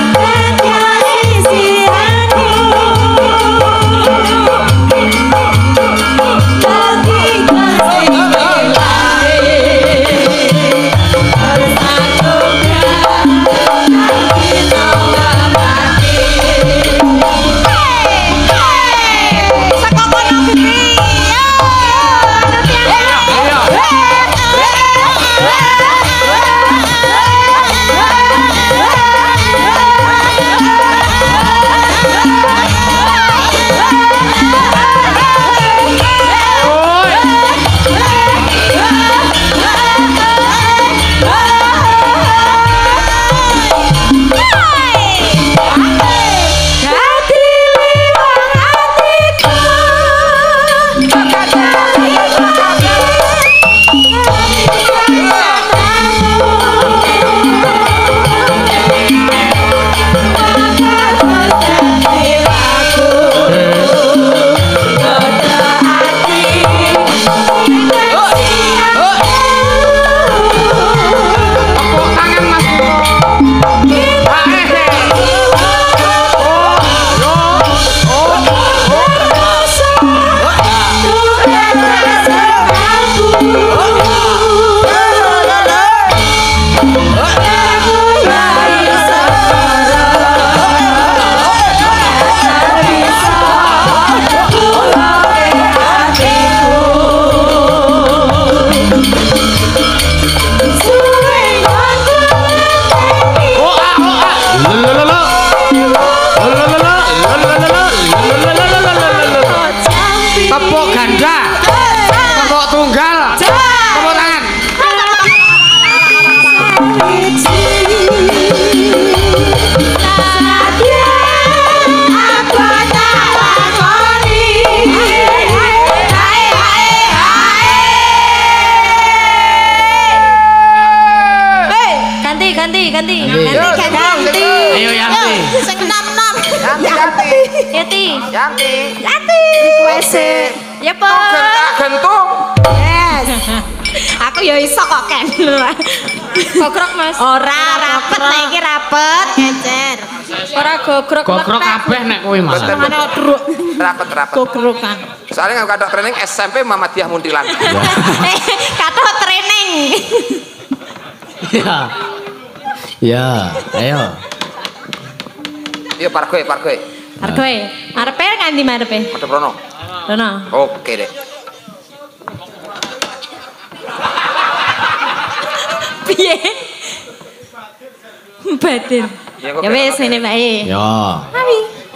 S2: Yati.
S1: Yanti.
S2: Yanti.
S1: Oke.
S2: Ya, Po.
S1: Gentak gentung.
S2: Yes. Aku ya iso kok Ken. Gogrok, Mas. Ora rapet nek iki rapet, Kecer. Ora gogrok.
S3: Gogrok kabeh nek kowe, Mas.
S2: Mane druk.
S1: Rapet rapet.
S2: Gogrokan.
S1: Soalnya nggak kadok training S M P Muhammadiyah Muntilan.
S2: Eh, kadok training.
S3: Ya. Ya, ayo.
S1: Iya parkoe parkoe.
S2: Parkoe. Arepe nganti marepe?
S1: Madep rono.
S2: Rono.
S1: Oke deh.
S2: Piye? Batin. Ya wis ngene bae.
S3: Ya.
S2: Awi.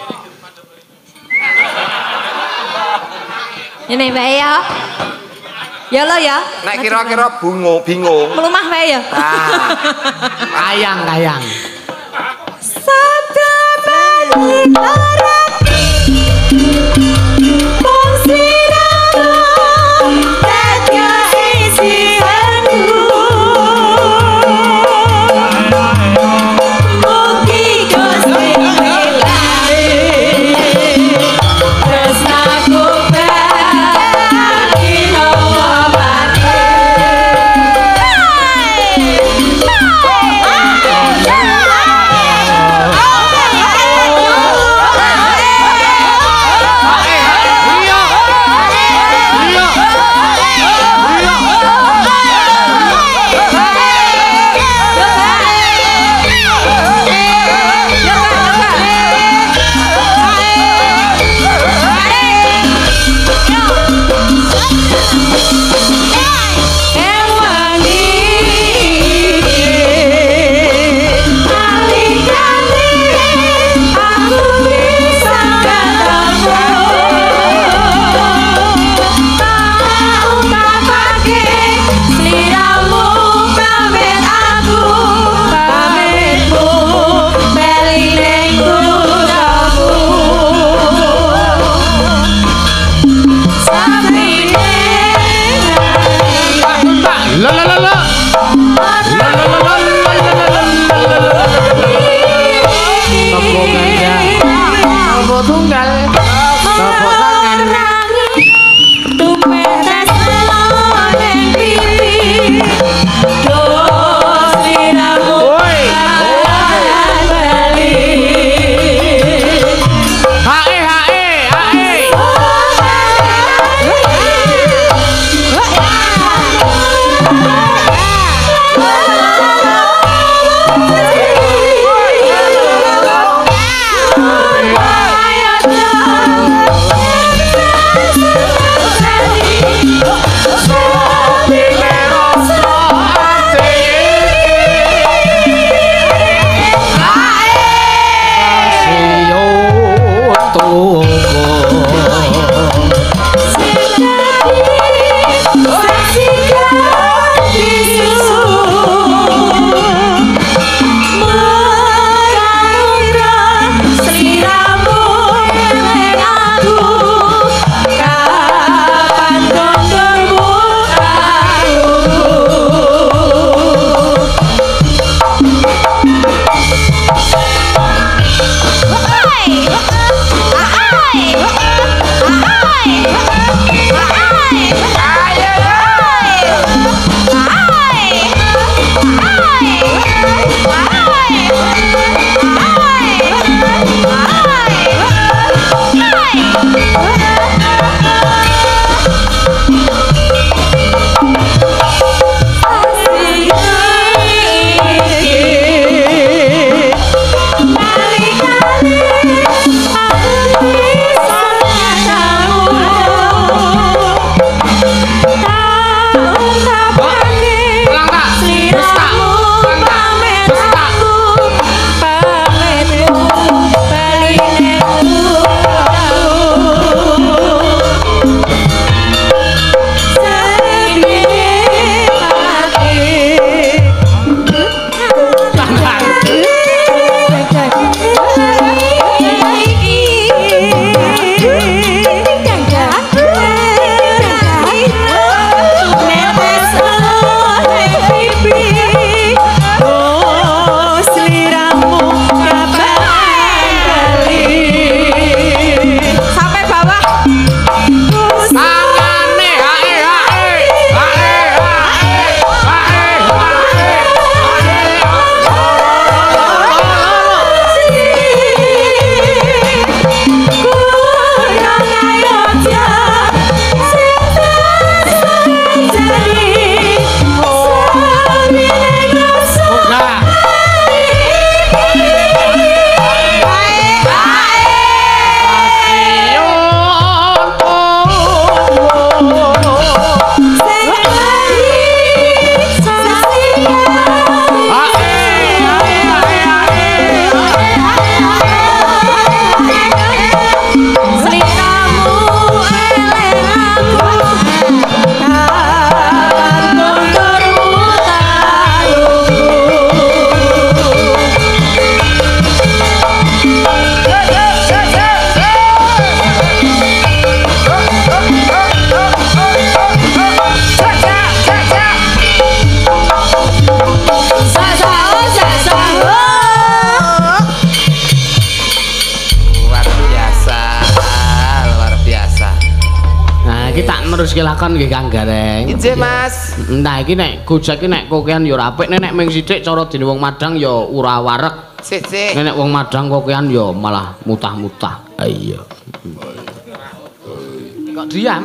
S2: Ini bae ya. Ya lo ya.
S1: Nek kira-kira bungo bingung.
S2: Melumah bae ya.
S1: Ah.
S3: Kayang, kayang.
S2: Sabda balik arati Mong sirama Tadya isi hanu Mugi Gusti milari Tresnaku bagi hawa mati Hai Hai
S3: tunggal tepuk tangan
S2: tumpeh tresno ning pipi do sliramu bali
S3: hae hae hae terus kilakon nggih Kang Gareng.
S1: Ije Mas.
S3: Nah iki nek gojek iki nek kokean ya ora apik, nek ming sithik cara dene wong Madang ya ora wareg.
S1: Sik sik.
S3: Nek wong Madang kokean ya malah mutah-mutah. Ah iya. Kok diam?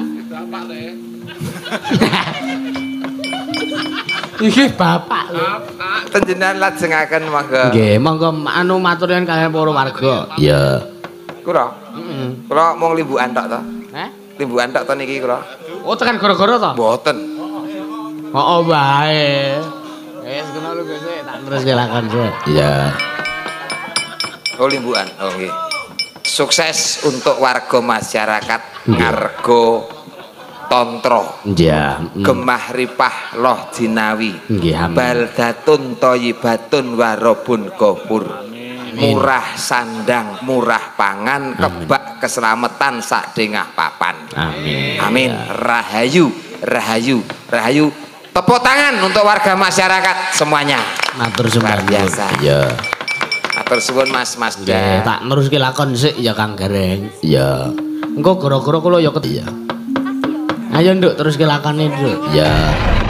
S3: Iki bapak lho.
S1: Panjenengan lajengaken monggo.
S3: Nggih, monggo anu matur nuwun kaliyan para warga. Iya.
S1: Kula. Heeh. Kula mung limbukan tok to.
S3: Heh?
S1: Limbukan tok to niki kula.
S3: Oh, tekan gara-gara to?
S1: Mboten.
S3: Heeh wae. Wis kena lho Gus, tak terus silakan sik. Iya.
S1: Oh limbukan. Oh nggih. Sukses untuk warga masyarakat Ngargo Tontro.
S3: Iya.
S1: Gemah ripah loh jinawi.
S3: Nggih, amin.
S1: Baldatun thayyibatun warabun ghafur. Murah sandang, murah pangan, kebak keselamatan sak dengah papan.
S3: Amin.
S1: Amin. Rahayu, rahayu, rahayu. Tepuk tangan untuk warga masyarakat semuanya.
S3: Matur sembah
S1: biasa.
S3: Iya.
S1: matur suwun Mas Mas.
S3: Nggih, tak neruske lakon sik ya Kang Gareng. Ya. Engko gara-gara kula ya ket ya. Ayo nduk terus ke lakone nduk. Ya.